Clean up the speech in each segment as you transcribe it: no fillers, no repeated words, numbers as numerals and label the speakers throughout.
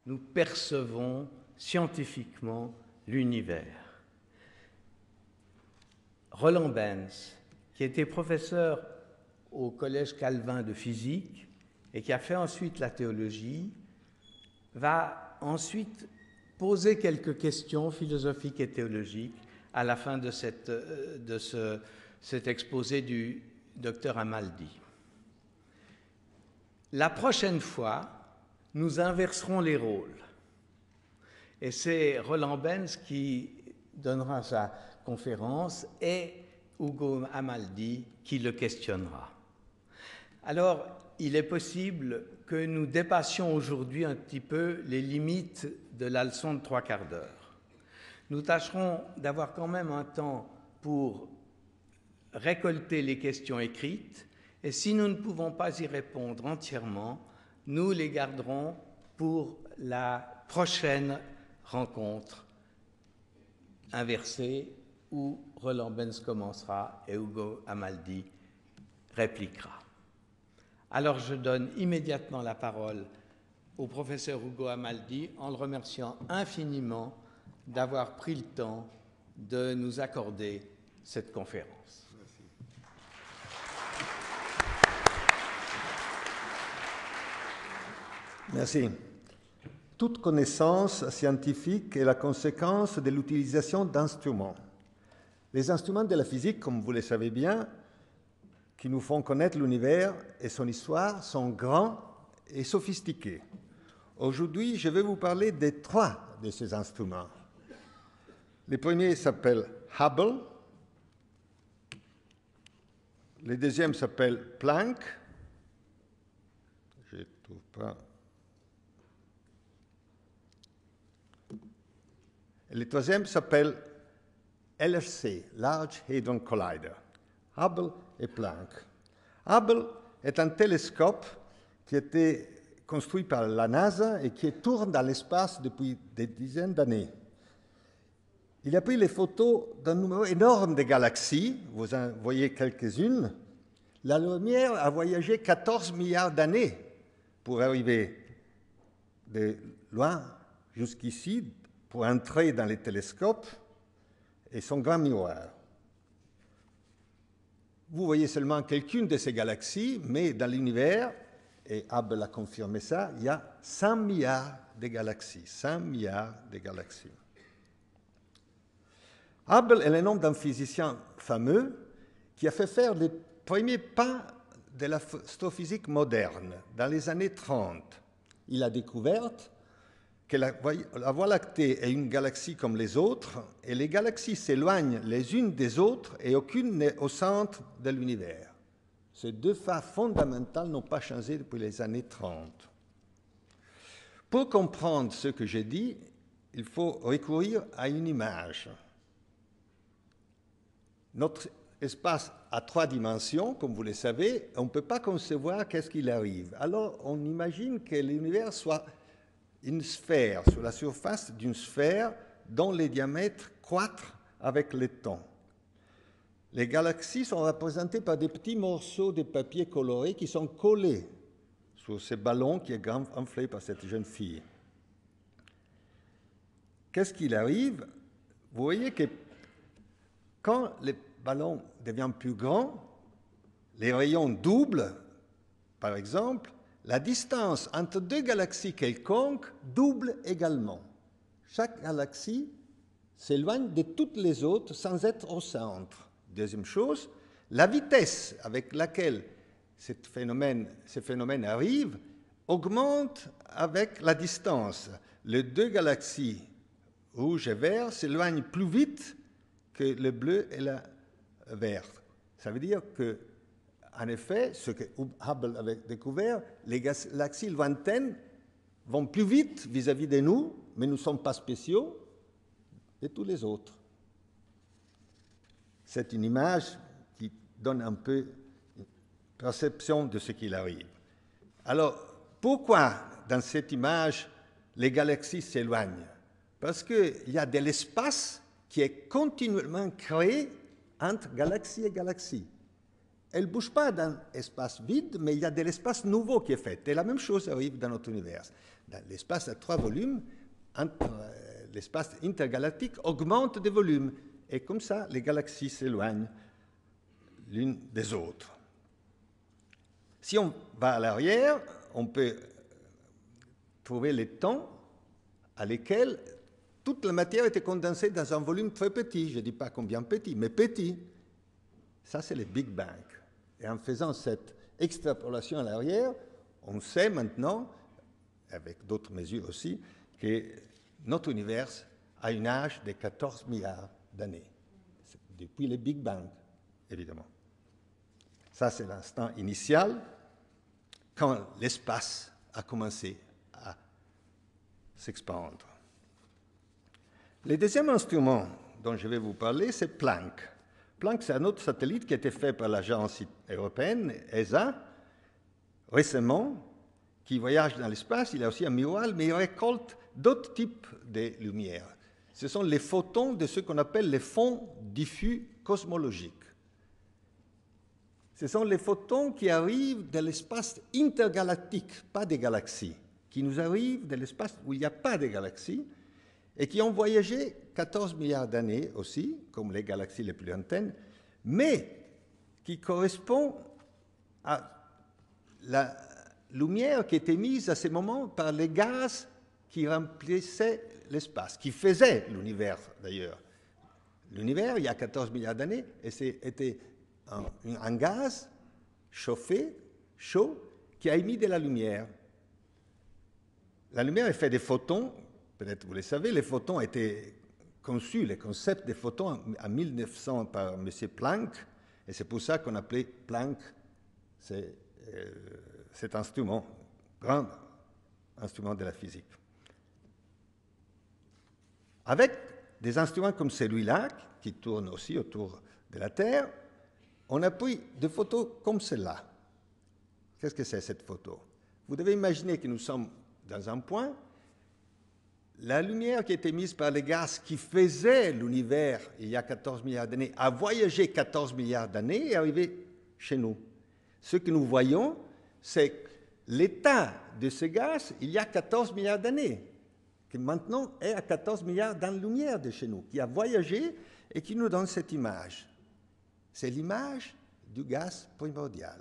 Speaker 1: nous percevons scientifiquement l'univers. Roland Benz, qui était professeur au Collège Calvin de physique et qui a fait ensuite la théologie, va ensuite poser quelques questions philosophiques et théologiques à la fin de cet exposé du docteur Amaldi. La prochaine fois, nous inverserons les rôles. Et c'est Roland Benz qui donnera sa conférence et Ugo Amaldi qui le questionnera. Alors, il est possible que nous dépassions aujourd'hui un petit peu les limites de la leçon de 3/4 d'heure. Nous tâcherons d'avoir quand même un temps pour récolter les questions écrites, et si nous ne pouvons pas y répondre entièrement, nous les garderons pour la prochaine rencontre inversée où Roland Benz commencera et Ugo Amaldi répliquera. Alors je donne immédiatement la parole au professeur Ugo Amaldi en le remerciant infiniment d'avoir pris le temps de nous accorder cette conférence.
Speaker 2: Merci. Toute connaissance scientifique est la conséquence de l'utilisation d'instruments. Les instruments de la physique, comme vous le savez bien, qui nous font connaître l'univers et son histoire, sont grands et sophistiqués. Aujourd'hui, je vais vous parler de 3 de ces instruments. Le premier s'appelle Hubble, le deuxième s'appelle Planck, je ne trouve pas. Et le troisième s'appelle LHC, Large Hadron Collider. Hubble et Planck. Hubble est un télescope qui a été construit par la NASA et qui tourne dans l'espace depuis des dizaines d'années. Il a pris les photos d'un nombre énorme de galaxies, vous en voyez quelques-unes. La lumière a voyagé 14 milliards d'années pour arriver de loin jusqu'ici, pour entrer dans les télescopes et son grand miroir. Vous voyez seulement quelqu'une de ces galaxies, mais dans l'univers, et Hubble a confirmé ça, il y a 100 milliards de galaxies. 100 milliards de galaxies. Hubble est le nom d'un physicien fameux qui a fait faire les premiers pas de l'astrophysique moderne dans les années 30. Il a découvert que la Voie lactée est une galaxie comme les autres, et les galaxies s'éloignent les unes des autres et aucune n'est au centre de l'univers. Ces 2 faits fondamentaux n'ont pas changé depuis les années 30. Pour comprendre ce que j'ai dit, il faut recourir à une image. Notre espace a 3 dimensions, comme vous le savez, on ne peut pas concevoir qu'est-ce qu'il arrive. Alors on imagine que l'univers soit une sphère, sur la surface d'une sphère dont les diamètres croîtent avec le temps. Les galaxies sont représentées par des petits morceaux de papier coloré qui sont collés sur ce ballon qui est enflé par cette jeune fille. Qu'est-ce qu'il arrive? Vous voyez que quand le ballon devient plus grand, les rayons doublent, par exemple, la distance entre 2 galaxies quelconques double également. Chaque galaxie s'éloigne de toutes les autres sans être au centre. Deuxième chose, la vitesse avec laquelle ce phénomène arrive augmente avec la distance. Les 2 galaxies, rouge et vert, s'éloignent plus vite que le bleu et le vert. Ça veut dire que en effet, ce que Hubble avait découvert, les galaxies lointaines vont plus vite vis-à-vis de nous, mais nous ne sommes pas spéciaux de tous les autres. C'est une image qui donne un peu une perception de ce qu'il arrive. Alors, pourquoi dans cette image les galaxies s'éloignent? Parce qu'il y a de l'espace qui est continuellement créé entre galaxie et galaxie. elle ne bouge pas dans l'espace vide, mais il y a de l'espace nouveau qui est fait. Et la même chose arrive dans notre univers. Dans l'espace à 3 volumes, l'espace intergalactique augmente de volume. Et comme ça, les galaxies s'éloignent l'une des autres. Si on va à l'arrière, on peut trouver les temps à lesquels toute la matière était condensée dans un volume très petit. Je ne dis pas combien petit, mais petit. Ça, c'est le Big Bang. Et en faisant cette extrapolation à l'arrière, on sait maintenant, avec d'autres mesures aussi, que notre univers a un âge de 14 milliards d'années. Depuis le Big Bang, évidemment. Ça, c'est l'instant initial, quand l'espace a commencé à s'expandre. Le deuxième instrument dont je vais vous parler, c'est Planck. Planck, c'est un autre satellite qui a été fait par l'agence européenne, ESA, récemment, qui voyage dans l'espace. Il a aussi un miroir, mais il récolte d'autres types de lumière. Ce sont les photons de ce qu'on appelle les fonds diffus cosmologiques. Ce sont les photons qui arrivent de l'espace intergalactique, pas des galaxies, qui nous arrivent de l'espace où il n'y a pas de galaxies, et qui ont voyagé 14 milliards d'années aussi, comme les galaxies les plus lointaines, mais qui correspond à la lumière qui était mise à ce moment par les gaz qui remplissaient l'espace, qui faisaient l'univers d'ailleurs. L'univers, il y a 14 milliards d'années, était un gaz chauffé, chaud, qui a émis de la lumière. La lumière est faite des photons. Peut-être vous le savez, les photons ont été conçus, le concept des photons en 1900 par M. Planck, et c'est pour ça qu'on appelait Planck cet instrument, grand instrument de la physique. Avec des instruments comme celui-là, qui tournent aussi autour de la Terre, on a pris des photos comme celle-là. Qu'est-ce que c'est cette photo? Vous devez imaginer que nous sommes dans un point. La lumière qui a été mise par les gaz qui faisaient l'univers il y a 14 milliards d'années a voyagé 14 milliards d'années et est arrivé chez nous. Ce que nous voyons, c'est l'état de ce gaz il y a 14 milliards d'années, qui maintenant est à 14 milliards d'années-lumière de chez nous, qui a voyagé et qui nous donne cette image. C'est l'image du gaz primordial.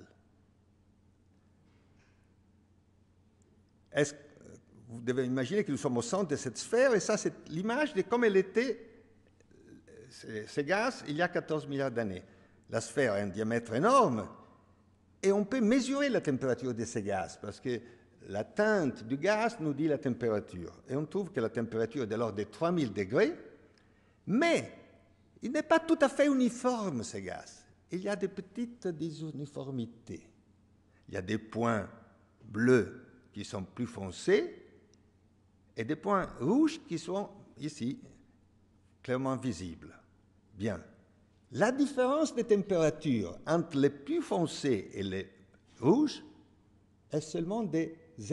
Speaker 2: Vous devez imaginer que nous sommes au centre de cette sphère, et ça, c'est l'image de comme elle était, ce gaz, il y a 14 milliards d'années. La sphère a un diamètre énorme, et on peut mesurer la température de ce gaz, parce que la teinte du gaz nous dit la température. Et on trouve que la température est de l'ordre de 3000 degrés, mais il n'est pas tout à fait uniforme, ce gaz. Il y a des petites disuniformités. Il y a des points bleus qui sont plus foncés, et des points rouges qui sont ici clairement visibles. Bien. La différence de température entre les plus foncés et les rouges est seulement de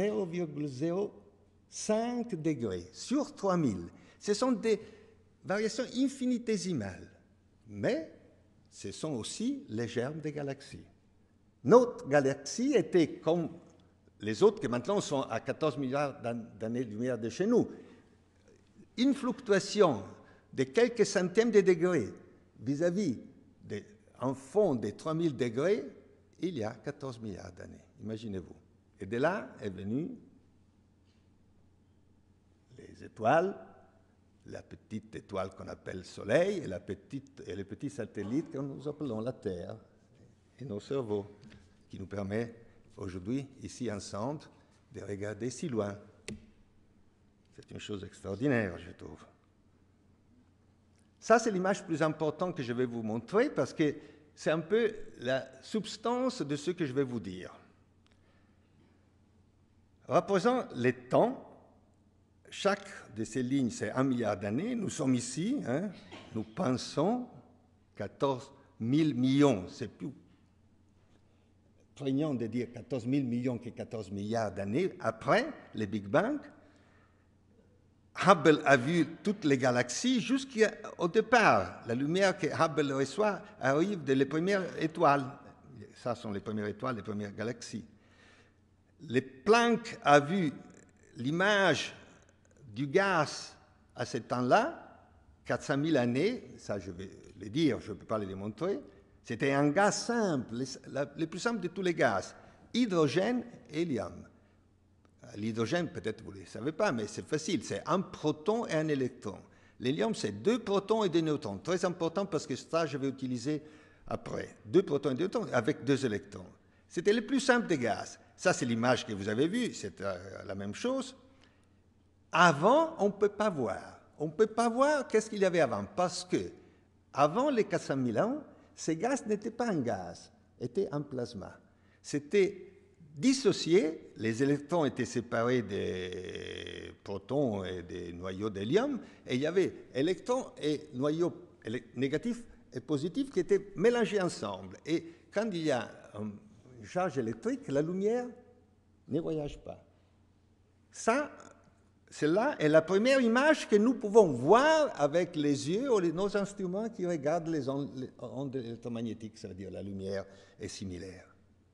Speaker 2: 0,05 degrés sur 3000. Ce sont des variations infinitésimales, mais ce sont aussi les germes des galaxies. Notre galaxie était comme les autres qui maintenant sont à 14 milliards d'années-lumière de chez nous. Une fluctuation de quelques centièmes de degrés vis-à-vis d'un fond de 3000 degrés, il y a 14 milliards d'années. Imaginez-vous. Et de là est venue les étoiles, la petite étoile qu'on appelle Soleil et les petits satellites que nous appelons la Terre et nos cerveaux, qui nous permettent aujourd'hui, ici ensemble, de regarder si loin. C'est une chose extraordinaire, je trouve. Ça, c'est l'image plus importante que je vais vous montrer parce que c'est un peu la substance de ce que je vais vous dire. Représente les temps. Chaque de ces lignes, c'est 1 milliard d'années. Nous sommes ici, nous pensons 14 000 millions. C'est plus prégnant de dire 14 000 millions que 14 milliards d'années après le Big Bang. Hubble a vu toutes les galaxies jusqu'au départ. La lumière que Hubble reçoit arrive de les premières étoiles. ça sont les premières étoiles, les premières galaxies. Les Planck a vu l'image du gaz à ce temps-là, 400 000 années, ça je vais le dire, je ne peux pas le démontrer, c'était un gaz simple, le plus simple de tous les gaz, hydrogène et hélium. L'hydrogène, peut-être vous ne le savez pas, mais c'est facile, c'est un proton et un électron. L'hélium, c'est 2 protons et 2 neutrons. Très important parce que ça, je vais utiliser après. 2 protons et 2 neutrons avec 2 électrons. C'était le plus simple des gaz. Ça, c'est l'image que vous avez vue, c'est la même chose. Avant, on ne peut pas voir. On ne peut pas voir qu'est-ce qu'il y avait avant, parce que avant les 400 000 ans, ces gaz n'étaient pas un gaz, étaient un plasma. C'était dissocié, les électrons étaient séparés des protons et des noyaux d'hélium, et il y avait électrons et noyaux négatifs et positifs qui étaient mélangés ensemble. Et quand il y a une charge électrique, la lumière ne voyage pas. Ça, celle-là est la première image que nous pouvons voir avec les yeux ou nos instruments qui regardent les ondes électromagnétiques, ça veut dire la lumière est similaire.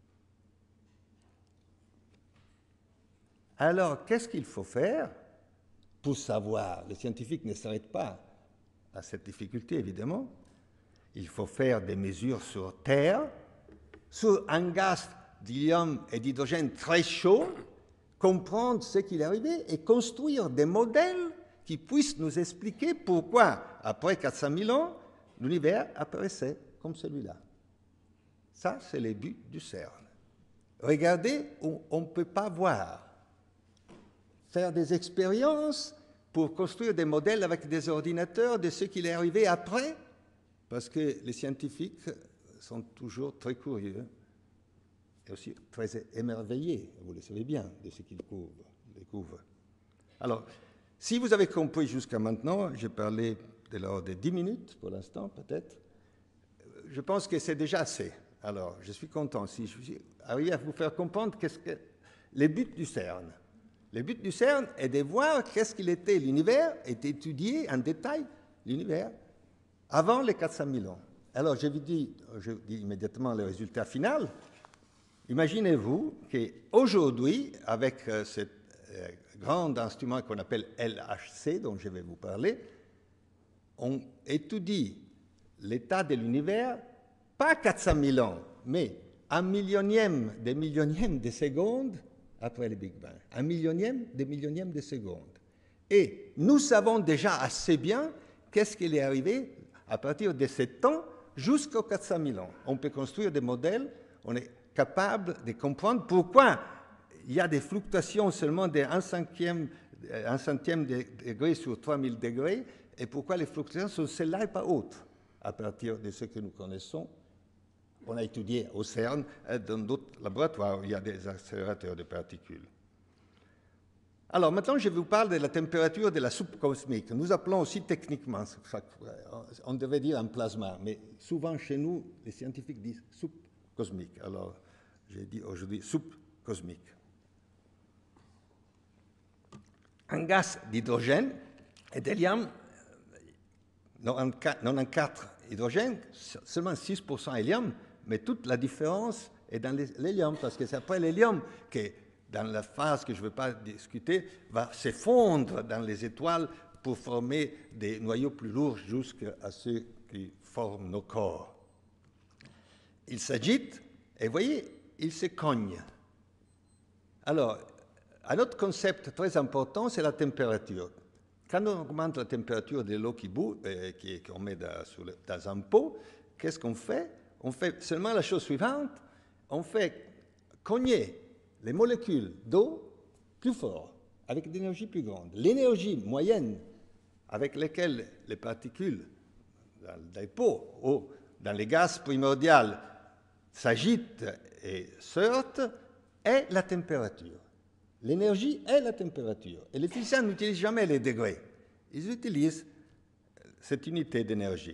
Speaker 2: Alors, qu'est-ce qu'il faut faire pour savoir? Les scientifiques ne s'arrêtent pas à cette difficulté, évidemment. Il faut faire des mesures sur Terre, sur un gaz d'hélium et d'hydrogène très chaud, comprendre ce qu'il est arrivé et construire des modèles qui puissent nous expliquer pourquoi, après 400 000 ans, l'univers apparaissait comme celui-là. Ça, c'est le but du CERN. Regardez où on ne peut pas voir. Faire des expériences pour construire des modèles avec des ordinateurs de ce qu'il est arrivé après, parce que les scientifiques sont toujours très curieux et aussi très émerveillés, vous le savez bien, de ce qu'ils découvrent. Alors, si vous avez compris jusqu'à maintenant, j'ai parlé de l'ordre de 10 minutes pour l'instant, peut-être. Je pense que c'est déjà assez. Alors, je suis content si je suis arrivé à vous faire comprendre qu'est-ce que les buts du CERN. Le but du CERN est de voir qu'est-ce qu'il était l'univers et d'étudier en détail l'univers avant les 400 000 ans. Alors, je dis immédiatement le résultat final. Imaginez-vous qu'aujourd'hui, avec ce grand instrument qu'on appelle LHC, dont je vais vous parler, on étudie l'état de l'univers, pas 400 000 ans, mais 1/millionième des millionièmes de seconde après le Big Bang. 1/millionième des millionièmes de seconde. Et nous savons déjà assez bien qu'est-ce qui est arrivé à partir de ce temps jusqu'aux 400 000 ans. On peut construire des modèles, on est capable de comprendre pourquoi il y a des fluctuations seulement de 1/100 de degré sur 3000 degrés, et pourquoi les fluctuations sont celles-là et pas autres, à partir de ce que nous connaissons. On a étudié au CERN, dans d'autres laboratoires où il y a des accélérateurs de particules. Alors maintenant, je vous parle de la température de la soupe cosmique. Nous appelons aussi techniquement, on devait dire un plasma, mais souvent chez nous, les scientifiques disent soupe cosmique. Alors, j'ai dit aujourd'hui soupe cosmique. Un gaz d'hydrogène et d'hélium, 94 hydrogène, seulement 6% hélium, mais toute la différence est dans l'hélium, parce que c'est après l'hélium que, dans la phase que je ne veux pas discuter, va s'effondrer dans les étoiles pour former des noyaux plus lourds jusqu'à ceux qui forment nos corps. Il s'agite, et vous voyez, il se cogne. Alors, un autre concept très important, c'est la température. Quand on augmente la température de l'eau qui bout, qu'on met dans un pot, qu'est-ce qu'on fait? On fait seulement la chose suivante, on fait cogner les molécules d'eau plus fort, avec des énergies plus grandes. L'énergie moyenne avec laquelle les particules dans les pots ou dans les gaz primordiaux s'agitent et sortent est la température. L'énergie est la température. Et les physiciens n'utilisent jamais les degrés. Ils utilisent cette unité d'énergie.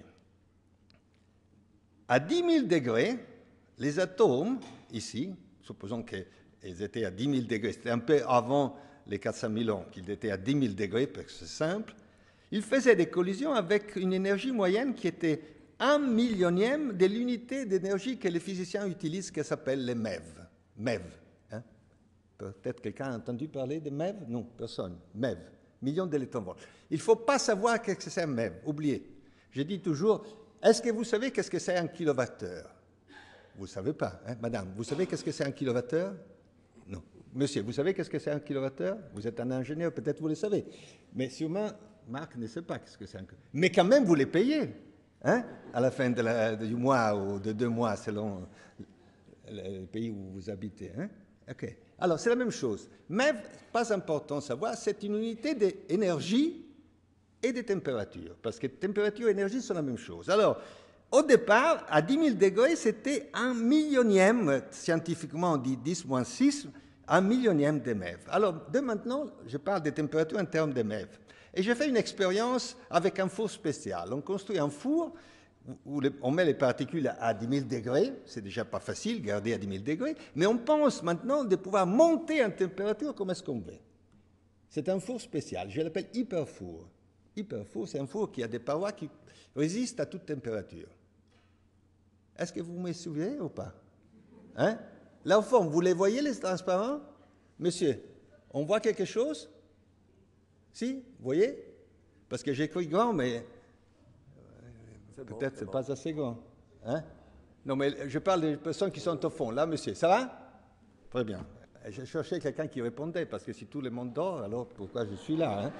Speaker 2: À 10 000 degrés, les atomes, ici, supposons qu'ils étaient à 10 000 degrés, c'était un peu avant les 400 000 ans qu'ils étaient à 10 000 degrés, parce que c'est simple, ils faisaient des collisions avec une énergie moyenne qui était 1 millionième de l'unité d'énergie que les physiciens utilisent, qui s'appelle les MeV. MeV. Hein? Peut-être quelqu'un a entendu parler de MeV? Non, personne. MeV, millions d'électronvolts. Il ne faut pas savoir qu'est-ce que c'est un MeV, oubliez. Je dis toujours, est-ce que vous savez qu'est-ce que c'est un kilowattheure? Vous ne savez pas, hein, madame. Vous savez qu'est-ce que c'est un kilowattheure? Non. Monsieur, vous savez qu'est-ce que c'est un kilowattheure? Vous êtes un ingénieur, peut-être vous le savez. Mais sûrement, Marc ne sait pas qu'est-ce que c'est un kilowattheure. Mais quand même, vous les payez, hein, à la fin du mois ou de 2 mois, selon le pays où vous habitez. Hein? OK. Alors, c'est la même chose. Mais, pas important de savoir, c'est une unité d'énergie et de température. Parce que température et énergie sont la même chose. Alors, au départ, à 10 000 degrés, c'était 1 millionième, scientifiquement on dit 10-6, 1 millionième de MeV. Alors, de maintenant, je parle des températures en termes de MeV. Et j'ai fait une expérience avec un four spécial. On construit un four où on met les particules à 10 000 degrés. C'est déjà pas facile, garder à 10 000 degrés. Mais on pense maintenant de pouvoir monter en température comme est-ce qu'on veut. C'est un four spécial. Je l'appelle hyperfour. Hyperfour, c'est un four qui a des parois qui résistent à toute température. Est-ce que vous me souvenez ou pas? Hein? Là, au fond, vous les voyez, les transparents? Monsieur, on voit quelque chose? Si, vous voyez? Parce que j'écris grand, mais peut-être c'est pas assez grand. Hein? Non, mais je parle des personnes qui sont au fond. Là, monsieur, ça va? Très bien. Je cherchais quelqu'un qui répondait, parce que si tout le monde dort, alors pourquoi je suis là? Hein?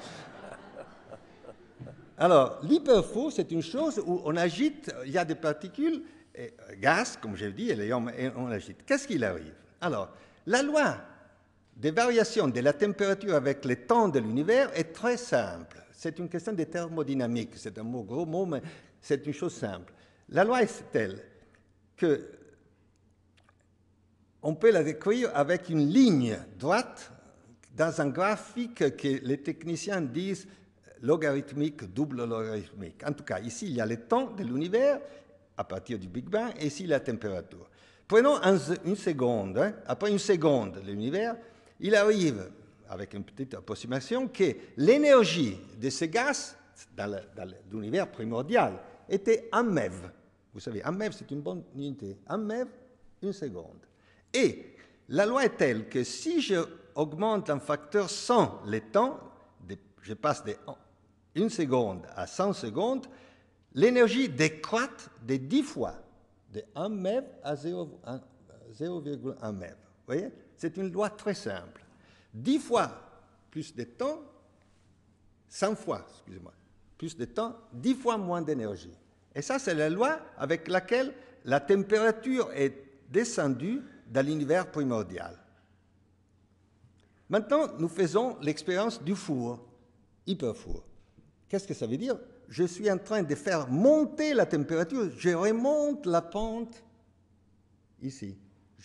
Speaker 2: Alors, l'hyperfour, c'est une chose où on agite, il y a des particules, gaz, comme je l'ai dit, et on agite. Qu'est-ce qu'il arrive? Alors, la loi des variations de la température avec le temps de l'univers est très simple. C'est une question de thermodynamique. C'est un gros mot, mais c'est une chose simple. La loi est telle que on peut la décrire avec une ligne droite dans un graphique que les techniciens disent logarithmique, double logarithmique. En tout cas, ici, il y a le temps de l'univers à partir du Big Bang et ici, la température. Prenons une seconde. Hein. Après une seconde de l'univers, il arrive, avec une petite approximation, que l'énergie de ce gaz dans l'univers primordial était 1 MeV. Vous savez, 1 MeV, c'est une bonne unité. 1 MeV, une seconde. Et la loi est telle que si je augmente un facteur 100 le temps, je passe de 1 seconde à 100 secondes, l'énergie décroît de 10 fois, de 1 MeV à 0,1 MeV. Vous voyez? C'est une loi très simple. 10 fois plus de temps, 100 fois, excusez-moi, plus de temps, 10 fois moins d'énergie. Et ça, c'est la loi avec laquelle la température est descendue dans l'univers primordial. Maintenant, nous faisons l'expérience du four, hyperfour. Qu'est-ce que ça veut dire? Je suis en train de faire monter la température, je remonte la pente ici.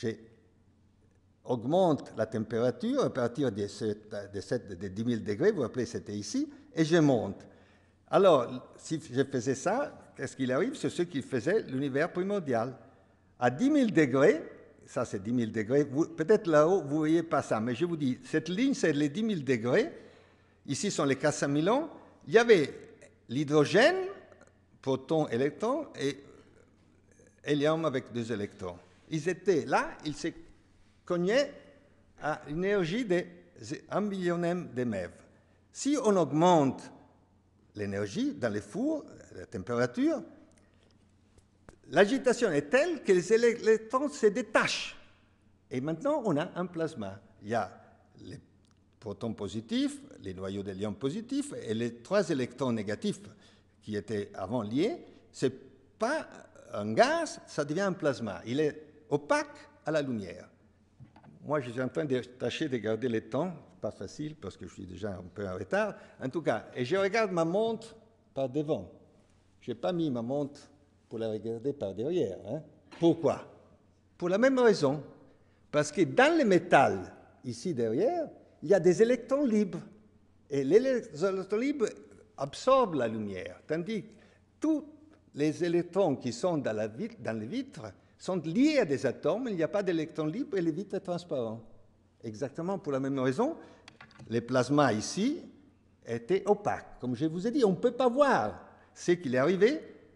Speaker 2: J'augmente la température à partir de 10 000 degrés, vous rappelez, c'était ici, et je monte. Alors, si je faisais ça, qu'est-ce qu'il arrive? C'est ce qu'il faisait l'univers primordial. À 10 000 degrés, ça c'est 10 000 degrés, peut-être là-haut, vous ne voyez pas ça, mais je vous dis, cette ligne, c'est les 10 000 degrés. Ici sont les 400 000 ans. Il y avait l'hydrogène, proton, électron, et hélium avec 2 électrons. Ils étaient là, ils se cognaient à une énergie de 1 millionième de MeV. Si on augmente l'énergie dans les fours, la température, l'agitation est telle que les électrons se détachent. Et maintenant, on a un plasma. Il y a les protons positifs, les noyaux d'hélium positifs et les 3 électrons négatifs qui étaient avant liés. Ce n'est pas un gaz, ça devient un plasma. Il est opaque à la lumière. Moi, je suis en train de tâcher de garder le temps. Pas facile parce que je suis déjà un peu en retard. En tout cas, et je regarde ma montre par devant. Je n'ai pas mis ma montre pour la regarder par derrière. Hein. Pourquoi? Pour la même raison. Parce que dans le métal, ici derrière, il y a des électrons libres. Et les électrons libres absorbent la lumière. Tandis que tous les électrons qui sont dans les vitres sont liés à des atomes, il n'y a pas d'électrons libres et les vitres sont transparentes. Exactement pour la même raison, les plasmas ici étaient opaques. Comme je vous ai dit, on ne peut pas voir ce qu'il est arrivé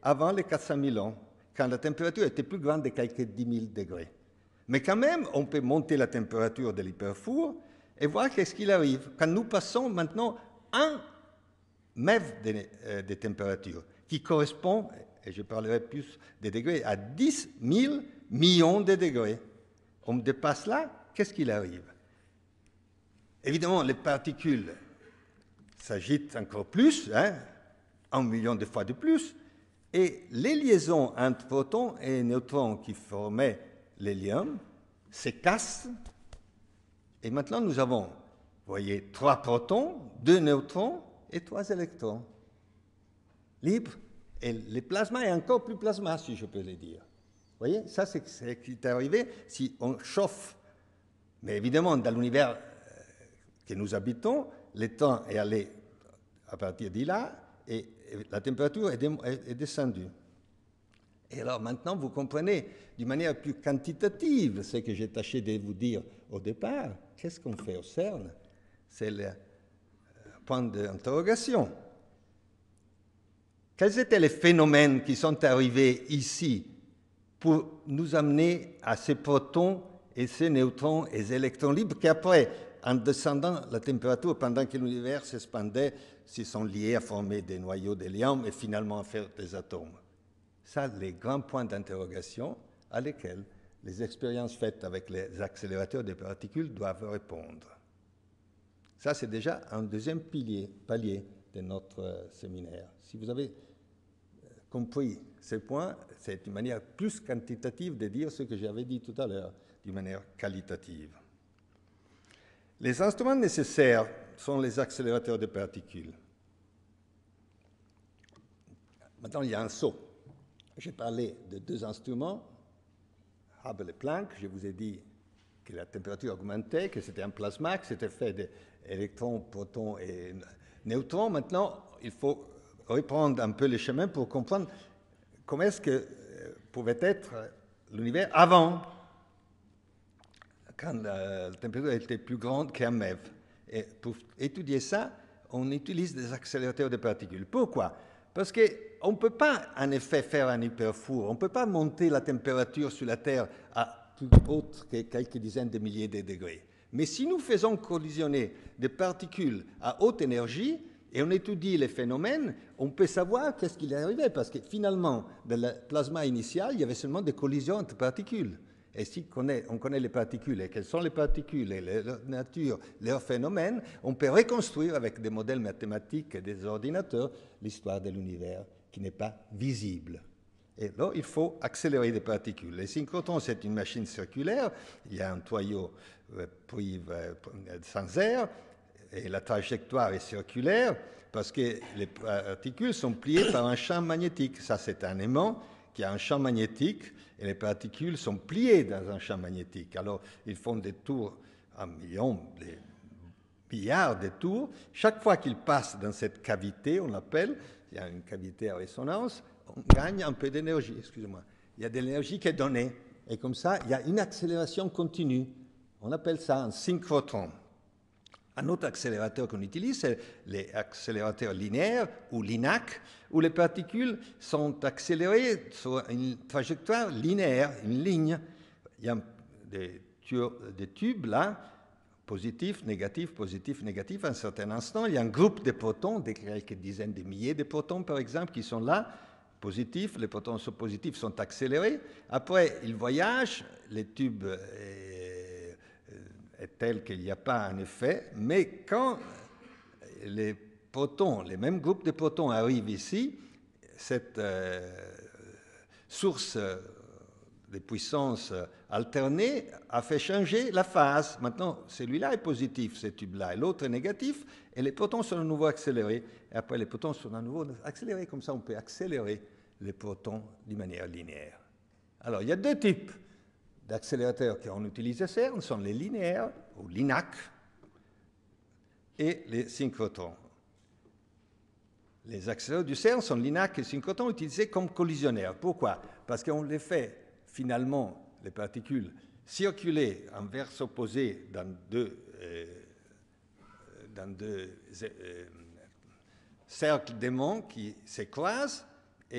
Speaker 2: avant les 400 000 ans, quand la température était plus grande de quelques 10 000 degrés. Mais quand même, on peut monter la température de l'hyperfour et voir qu'est-ce qu'il arrive. Quand nous passons maintenant 1 MeV de température, qui correspond, et je parlerai plus des degrés, à 10 000 millions de degrés. On dépasse là, qu'est-ce qu'il arrive? Évidemment, les particules s'agitent encore plus, 1 million de fois de plus, et les liaisons entre protons et neutrons qui formaient l'hélium se cassent. Et maintenant, nous avons, vous voyez, 3 protons, 2 neutrons et 3 électrons libres. Et le plasma est encore plus plasma, si je peux le dire. Vous voyez, ça, c'est ce qui est arrivé si on chauffe. Mais évidemment, dans l'univers que nous habitons, le temps est allé à partir de là et la température est descendue. Et alors maintenant, vous comprenez d'une manière plus quantitative ce que j'ai tâché de vous dire au départ. Qu'est-ce qu'on fait au CERN? C'est le point d'interrogation. Quels étaient les phénomènes qui sont arrivés ici pour nous amener à ces protons et ces neutrons et ces électrons libres qui après, en descendant la température pendant que l'univers s'expandait, se sont liés à former des noyaux d'hélium et finalement à faire des atomes? Ça, les grands points d'interrogation à lesquels les expériences faites avec les accélérateurs de particules doivent répondre. Ça, c'est déjà un deuxième palier de notre séminaire. Si vous avez compris ces points, c'est une manière plus quantitative de dire ce que j'avais dit tout à l'heure, d'une manière qualitative. Les instruments nécessaires sont les accélérateurs de particules. Maintenant, il y a un saut. J'ai parlé de 2 instruments, Hubble et Planck. Je vous ai dit que la température augmentait, que c'était un plasma, que c'était fait d'électrons, protons et neutrons. Maintenant, il faut reprendre un peu le chemin pour comprendre comment est-ce que pouvait être l'univers avant, quand la température était plus grande qu'un MeV. Et pour étudier ça, on utilise des accélérateurs de particules. Pourquoi? Parce qu'on ne peut pas, en effet, faire un hyperfour. On ne peut pas monter la température sur la Terre à plus haute que quelques dizaines de milliers de degrés. Mais si nous faisons collisionner des particules à haute énergie, et on étudie les phénomènes, on peut savoir qu'est-ce qui est arrivé, parce que finalement, dans le plasma initial, il y avait seulement des collisions entre particules. Et si on connaît les particules, et quelles sont les particules, et leur nature, leurs phénomènes, on peut reconstruire avec des modèles mathématiques et des ordinateurs l'histoire de l'univers qui n'est pas visible. Et là, il faut accélérer des particules. Les synchrotrons, c'est une machine circulaire, il y a un tuyau sans air, et la trajectoire est circulaire parce que les particules sont pliées par un champ magnétique. Ça, c'est un aimant qui a un champ magnétique et les particules sont pliées dans un champ magnétique. Alors, ils font des tours, 1 million, des milliards de tours. Chaque fois qu'ils passent dans cette cavité, on l'appelle, il y a une cavité à résonance, on gagne un peu d'énergie, excusez-moi. Il y a de l'énergie qui est donnée. Et comme ça, il y a une accélération continue. On appelle ça un synchrotron. Un autre accélérateur qu'on utilise, c'est les accélérateurs linéaires, ou LINAC, où les particules sont accélérées sur une trajectoire linéaire, une ligne. Il y a des tubes là, positifs, négatifs, à un certain instant. Il y a un groupe de protons, de quelques dizaines de milliers de protons par exemple, qui sont là, positifs. Les protons sont positifs, sont accélérés. Après, ils voyagent, les tubes est tel qu'il n'y a pas un effet, mais quand les protons, les mêmes groupes de protons arrivent ici, cette source de puissance alternée a fait changer la phase. Maintenant, celui-là est positif, ce tube-là, et l'autre est négatif, et les protons sont à nouveau accélérés. Et après, les protons sont à nouveau accélérés. Comme ça, on peut accélérer les protons d'une manière linéaire. Alors, il y a 2 types d'accélérateurs qu'on utilise à CERN, sont les linéaires, ou LINAC, et les synchrotrons. Les accélérateurs du CERN sont LINAC et synchrotrons utilisés comme collisionnaires. Pourquoi? Parce qu'on les fait, finalement, les particules, circuler en verse opposé dans deux cercles d'aimants qui se croisent, et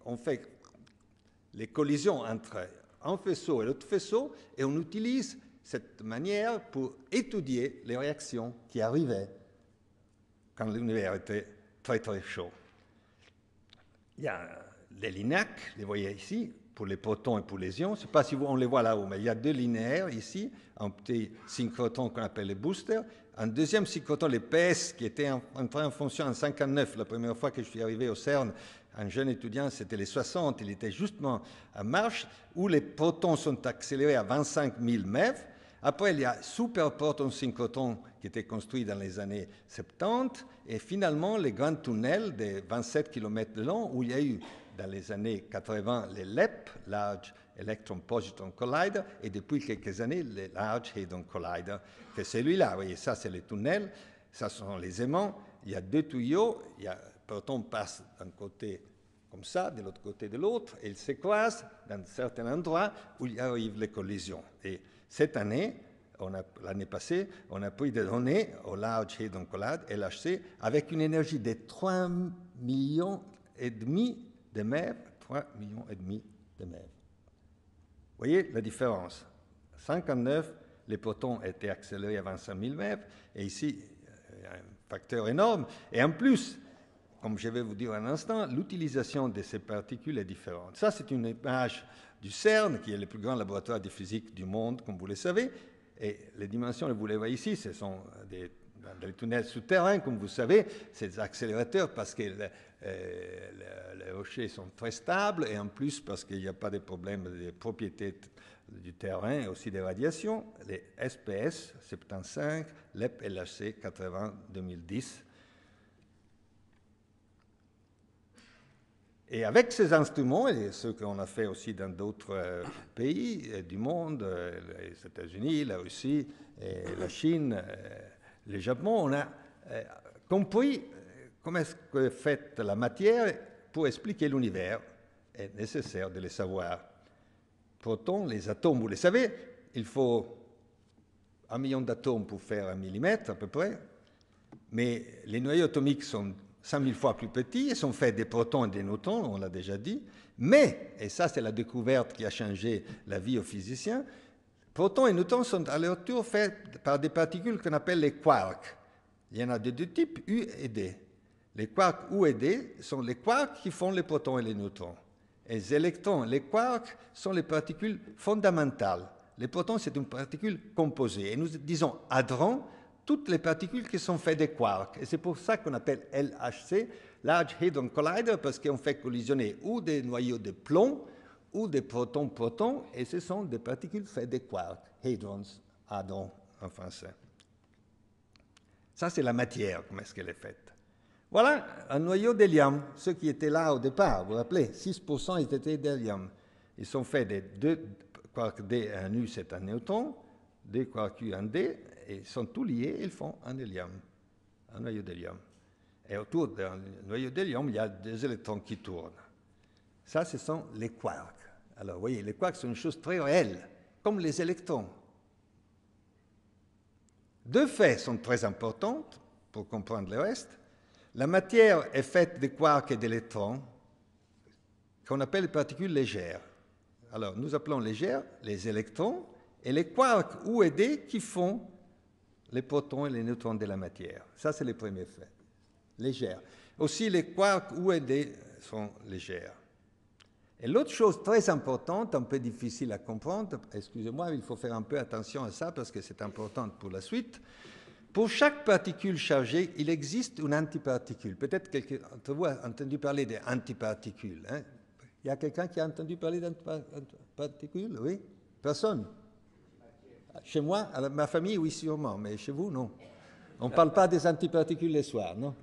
Speaker 2: on fait les collisions entre un faisceau et l'autre faisceau, et on utilise cette manière pour étudier les réactions qui arrivaient quand l'univers était très très chaud. Il y a les LINAC, les voyez ici, pour les protons et pour les ions. Je ne sais pas si on les voit là-haut, mais il y a deux linéaires ici, un petit synchrotron qu'on appelle les boosters, un deuxième synchrotron, les PS, qui était entré en fonction en 1959, la première fois que je suis arrivé au CERN. Un jeune étudiant, c'était les 60, il était justement en marche, où les protons sont accélérés à 25 000 MeV. Après, il y a superproton synchrotron qui était construit dans les années 70, et finalement, les grands tunnels de 27 km de long, où il y a eu, dans les années 80, les LEP, Large Electron Positron Collider, et depuis quelques années, les Large Hadron Collider. C'est celui-là, vous voyez, ça c'est les tunnels, ça sont les aimants, il y a deux tuyaux, le proton passe d'un côté comme ça, de l'autre côté de l'autre, et ils se croisent dans certains endroits où il arrive les collisions. Et cette année, l'année passée, on a pris des données au Large Hadron Collider, LHC, avec une énergie de 3,5 millions de MeV, 3,5 millions de MeV. Vous voyez la différence. En 1959, les protons étaient accélérés à 25 000 MeV, et ici, il y a un facteur énorme. Et en plus, comme je vais vous dire un instant, l'utilisation de ces particules est différente. Ça, c'est une image du CERN, qui est le plus grand laboratoire de physique du monde, comme vous le savez. Et les dimensions, vous les voyez ici, ce sont des tunnels souterrains, comme vous savez, c'est des accélérateurs parce que les rochers sont très stables et en plus parce qu'il n'y a pas de problème de propriétés du terrain et aussi des radiations. Les SPS 75, LEP LHC 80 2010. Et avec ces instruments, et ceux qu'on a fait aussi dans d'autres pays du monde, les États-Unis, la Russie, et la Chine, le Japon, on a compris comment est-ce que fait la matière pour expliquer l'univers. Est nécessaire de le savoir. Protons, les atomes, vous le savez, il faut 1 million d'atomes pour faire 1 millimètre à peu près, mais les noyaux atomiques sont 100 000 fois plus petits, ils sont faits des protons et des neutrons, on l'a déjà dit, mais, et ça c'est la découverte qui a changé la vie aux physiciens, protons et neutrons sont à leur tour faits par des particules qu'on appelle les quarks. Il y en a de deux types, U et D. Les quarks U et D sont les quarks qui font les protons et les neutrons. Et les électrons, les quarks, sont les particules fondamentales. Les protons, c'est une particule composée. Et nous disons hadron, toutes les particules qui sont faites des quarks. Et c'est pour ça qu'on appelle LHC, Large Hadron Collider, parce qu'on fait collisionner ou des noyaux de plomb ou des protons-protons, et ce sont des particules faites des quarks, hadrons, hadron en français. Ça, c'est la matière, comment est-ce qu'elle est faite. Voilà un noyau d'hélium, ceux qui étaient là au départ, vous vous rappelez, 6% étaient d'hélium. Ils sont faits de 2 quarks D, un U, c'est un neutron, 2 quarks U, un D, et ils sont tous liés, ils font un hélium, un noyau d'hélium. Et autour d'un noyau d'hélium, il y a des électrons qui tournent. Ça, ce sont les quarks. Alors, vous voyez, les quarks sont une chose très réelle, comme les électrons. Deux faits sont très importants pour comprendre le reste. La matière est faite de quarks et d'électrons qu'on appelle les particules légères. Alors, nous appelons légères les électrons et les quarks U et D qui font les protons et les neutrons de la matière. Ça, c'est le premier fait. Légères. Aussi, les quarks U et D sont légères. Et l'autre chose très importante, un peu difficile à comprendre, excusez-moi, il faut faire un peu attention à ça parce que c'est important pour la suite. Pour chaque particule chargée, il existe une antiparticule. Peut-être quelqu'un d'entre vous a entendu parler des antiparticules. Hein? Il y a quelqu'un qui a entendu parler d'antiparticules? Oui? Personne? Chez moi, à ma famille, oui, sûrement, mais chez vous, non. On ne parle pas des antiparticules les soirs, non?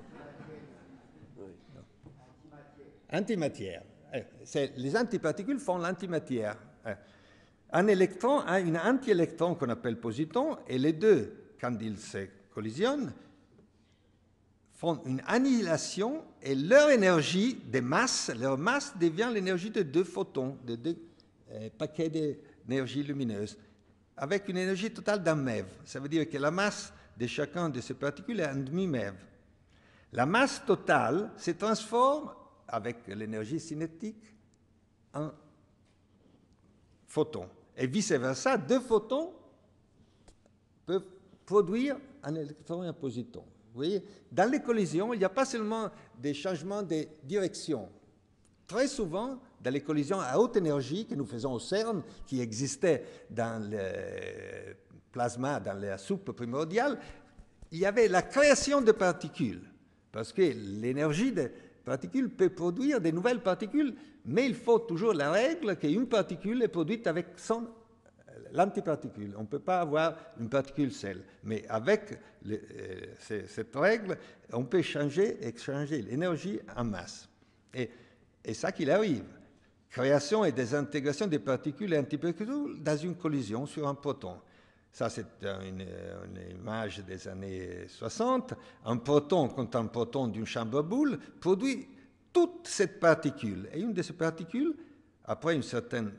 Speaker 2: Antimatière. Les antiparticules font l'antimatière. Un électron a une antiélectron qu'on appelle positron, et les deux, quand ils se collisionnent, font une annihilation et leur énergie de masse, leur masse devient l'énergie de 2 photons, de 2 paquets d'énergie lumineuse, avec une énergie totale d'un MeV. Ça veut dire que la masse de chacun de ces particules est un demi-MeV. La masse totale se transforme avec l'énergie cinétique un photon. Et vice-versa, deux photons peuvent produire un électron et un positron. Vous voyez, dans les collisions, il n'y a pas seulement des changements de direction. Très souvent, dans les collisions à haute énergie que nous faisons au CERN, qui existaient dans le plasma, dans la soupe primordiale, il y avait la création de particules. Parce que l'énergie des particules peut produire de nouvelles particules, mais il faut toujours la règle qu'une particule est produite avec l'antiparticule. On ne peut pas avoir une particule seule. Mais avec cette règle, on peut échanger l'énergie en masse. Et ça qu'il arrive. Création et désintégration des particules et antiparticules dans une collision sur un proton. Ça, c'est une image des années 60. Un proton contre un proton d'une chambre à boules produit toute cette particule. Et une de ces particules, après un certain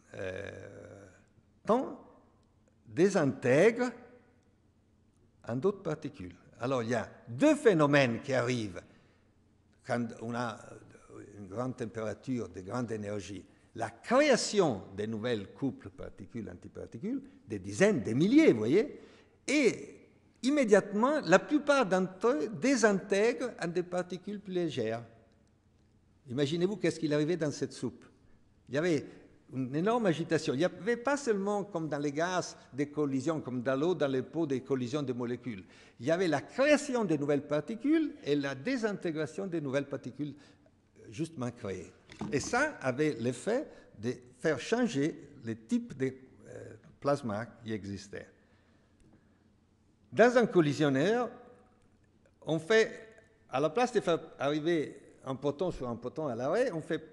Speaker 2: temps, désintègre en d'autres particules. Alors, il y a deux phénomènes qui arrivent quand on a une grande température, de grande énergie. La création de nouvelles couples particules-antiparticules, des dizaines, des milliers, vous voyez, et immédiatement, la plupart d'entre eux désintègrent en des particules plus légères. Imaginez-vous qu'est-ce qu'il arrivait dans cette soupe. Il y avait une énorme agitation. Il n'y avait pas seulement, comme dans les gaz, des collisions, comme dans l'eau, dans les pots, des collisions de molécules. Il y avait la création de nouvelles particules et la désintégration des nouvelles particules justement créées. Et ça avait l'effet de faire changer le type de plasma qui existait. Dans un collisionnaire, on fait, à la place de faire arriver un proton sur un proton à l'arrêt, on fait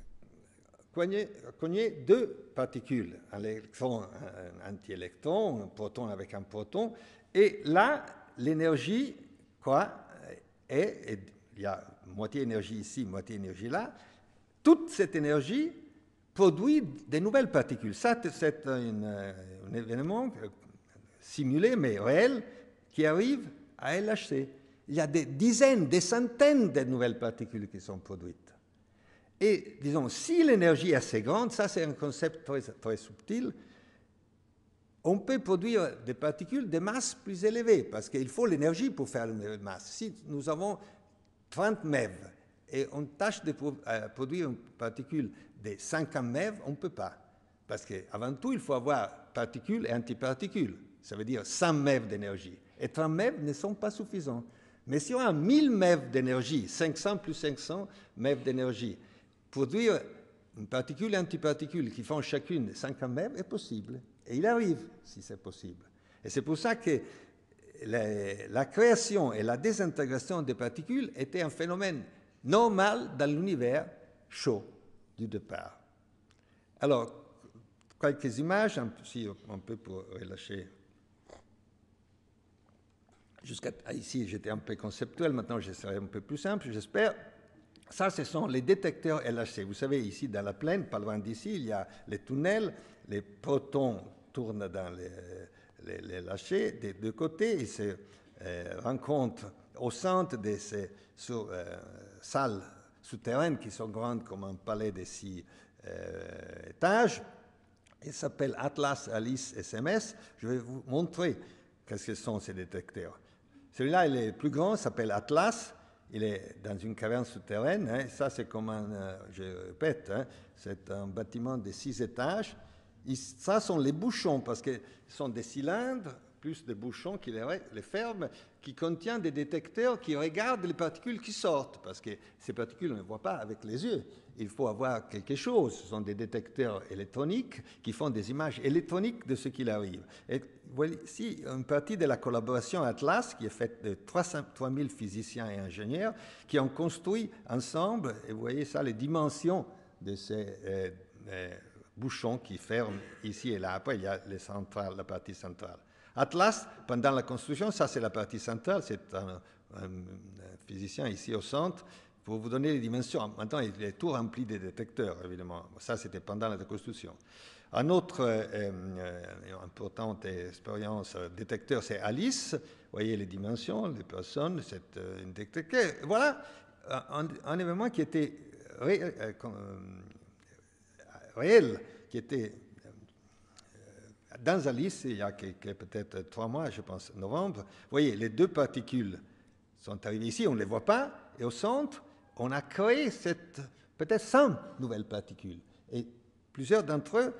Speaker 2: cogner deux particules, un électron, un anti-électron, un proton avec un proton, et là, l'énergie, il y a moitié énergie ici, moitié énergie là, toute cette énergie produit de nouvelles particules. Ça, c'est un événement simulé, mais réel, qui arrive à LHC. Il y a des dizaines, des centaines de nouvelles particules qui sont produites. Et, disons, si l'énergie est assez grande, ça c'est un concept très, très subtil, on peut produire des particules de masse plus élevée, parce qu'il faut l'énergie pour faire une masse. Si nous avons 30 MeV, et on tâche de produire une particule de 50 MeV, on ne peut pas. Parce qu'avant tout, il faut avoir particules et antiparticules. Ça veut dire 100 MeV d'énergie. Et 30 MeV ne sont pas suffisants. Mais si on a 1000 MeV d'énergie, 500 plus 500 MeV d'énergie, produire une particule et antiparticule qui font chacune 50 MeV est possible. Et il arrive, si c'est possible. Et c'est pour ça que la création et la désintégration des particules étaient un phénomène normal dans l'univers chaud du départ. Alors, quelques images, si on peut pour relâcher. Jusqu'à ici, j'étais un peu conceptuel, maintenant je serai un peu plus simple, j'espère. Ça, ce sont les détecteurs LHC. Vous savez, ici, dans la plaine, pas loin d'ici, il y a les tunnels, les protons tournent dans les LHC des deux côtés, ils se rencontrent au centre de ces salles souterraines qui sont grandes comme un palais de 6 étages. Ils s'appellent Atlas, Alice, SMS. Je vais vous montrer qu'est-ce que sont ces détecteurs. Celui-là, il est plus grand, s'appelle Atlas. Il est dans une caverne souterraine. Hein. Ça, c'est comme je répète, hein, c'est un bâtiment de 6 étages. Ça sont les bouchons, parce que ce sont des cylindres, plus des bouchons qui les ferment, qui contiennent des détecteurs qui regardent les particules qui sortent, parce que ces particules, on ne les voit pas avec les yeux. Il faut avoir quelque chose. Ce sont des détecteurs électroniques qui font des images électroniques de ce qu'il arrive. Et voici une partie de la collaboration Atlas, qui est faite de 3000 physiciens et ingénieurs, qui ont construit ensemble, et vous voyez ça, les dimensions de ces bouchons qui ferment ici et là. Après, il y a la partie centrale. Atlas, pendant la construction, ça c'est la partie centrale, c'est un physicien ici au centre, pour vous donner les dimensions. Maintenant, il est tout rempli de détecteurs, évidemment. Ça, c'était pendant la construction. Un autre importante expérience détecteur, c'est Alice. Vous voyez les dimensions, les personnes, c'est un détecteur. Voilà un événement qui était réel qui était dans Alice, il y a peut-être 3 mois, je pense, novembre. Vous voyez, les 2 particules sont arrivées ici, on ne les voit pas, et au centre, on a créé peut-être 100 nouvelles particules. Et plusieurs d'entre eux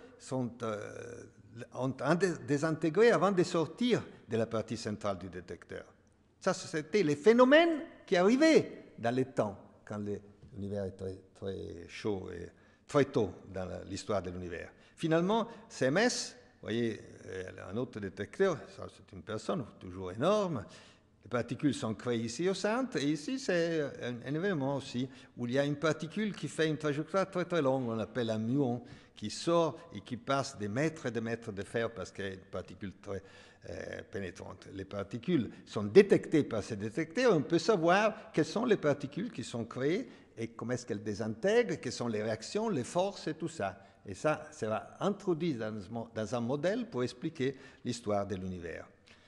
Speaker 2: ont désintégré avant de sortir de la partie centrale du détecteur. Ça, c'était les phénomènes qui arrivaient dans le temps, quand l'univers est très, très chaud et très tôt dans l'histoire de l'univers. Finalement, CMS, vous voyez, un autre détecteur, c'est une personne toujours énorme. Les particules sont créées ici au centre, et ici, c'est un événement aussi, où il y a une particule qui fait une trajectoire très très longue, on appelle un muon, qui sort et qui passe des mètres et des mètres de fer parce qu'il y a une particule très pénétrante. Les particules sont détectées par ces détecteurs, on peut savoir quelles sont les particules qui sont créées et comment est-ce qu'elles désintègrent, quelles sont les réactions, les forces et tout ça. Et ça sera introduit dans un modèle pour expliquer l'histoire de l'univers.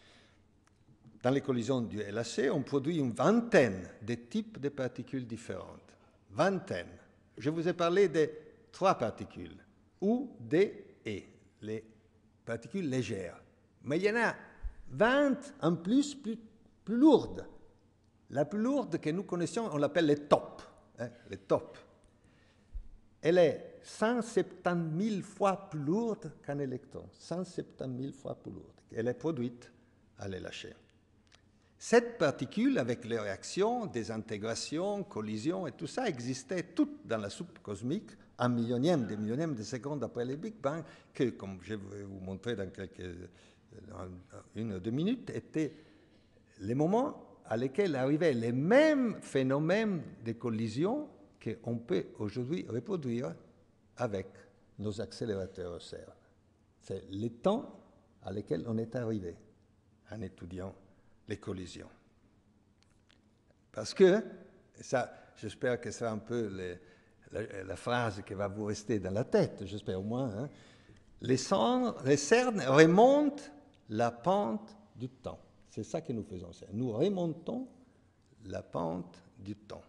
Speaker 2: Dans les collisions du LHC, on produit une vingtaine de types de particules différentes. Vingtaine. Je vous ai parlé de 3 particules, U, D, E, les particules légères. Mais il y en a 20 en plus lourdes. La plus lourde que nous connaissions, on l'appelle les TOP. Les TOP. Elle est 170 000 fois plus lourde qu'un électron. 170 000 fois plus lourde. Elle est produite à l'LHC. Cette particule, avec les réactions, désintégration, collision et tout ça, existait toutes dans la soupe cosmique, un millionième de seconde après le Big Bang, que, comme je vais vous montrer dans une ou 2 minutes, étaient les moments à lesquels arrivaient les mêmes phénomènes de collision qu'on peut aujourd'hui reproduire avec nos accélérateurs au CERN. C'est le temps à lequel on est arrivé en étudiant les collisions. Parce que, ça, j'espère que c'est un peu la phrase qui va vous rester dans la tête, j'espère au moins, hein, les CERN remontent la pente du temps. C'est ça que nous faisons. Nous remontons la pente du temps.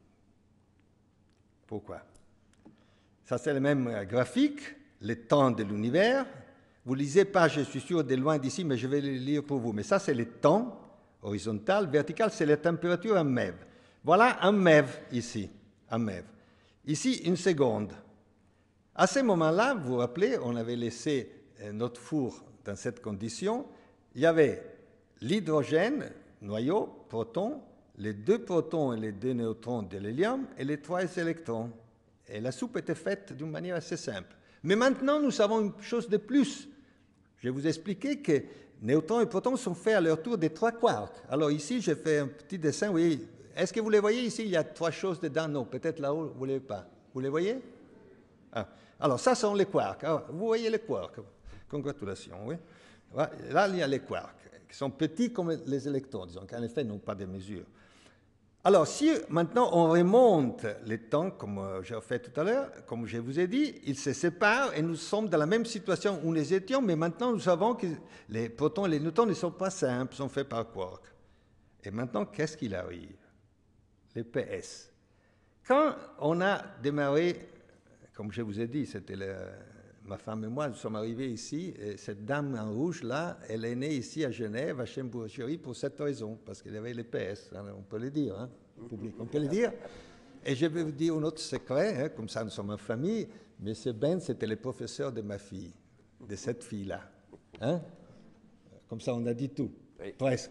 Speaker 2: Pourquoi? Ça, c'est le même graphique, le temps de l'univers. Vous ne lisez pas, je suis sûr, de loin d'ici, mais je vais le lire pour vous. Mais ça, c'est le temps horizontal. Vertical, c'est la température en MeV. Voilà un MeV ici, un MeV. Ici, 1 seconde. À ce moment-là, vous vous rappelez, on avait laissé notre four dans cette condition. Il y avait l'hydrogène, noyau, proton, les 2 protons et les 2 neutrons de l'hélium et les 3 électrons. Et la soupe était faite d'une manière assez simple. Mais maintenant, nous savons une chose de plus. Je vais vous expliquer que neutrons et protons sont faits à leur tour des 3 quarks. Alors ici, j'ai fait un petit dessin. Oui. Est-ce que vous les voyez ici? Il y a 3 choses dedans. Non, peut-être là-haut, vous ne les voyez pas. Vous les voyez? Ah. Alors, ça sont les quarks. Alors, vous voyez les quarks. Congratulations, oui. Là, il y a les quarks, qui sont petits comme les électrons, disons, qu'en effet, n'ont pas de mesure. Alors, si maintenant on remonte les temps, comme j'ai fait tout à l'heure, comme je vous ai dit, ils se séparent et nous sommes dans la même situation où nous étions, mais maintenant nous savons que les protons et les neutrons ne sont pas simples, sont faits par quark. Et maintenant, qu'est-ce qu'il arrive? Les PS. Quand on a démarré, comme je vous ai dit, c'était ma femme et moi, nous sommes arrivés ici, et cette dame en rouge là, elle est née ici à Genève, à Chamboury, pour cette raison, parce qu'elle avait les PS, hein, on peut le dire, hein, public, on peut le dire. Et je vais vous dire un autre secret, hein, comme ça nous sommes en famille, M. Ben, c'était le professeur de ma fille, de cette fille-là. Hein? Comme ça on a dit tout, oui. Presque.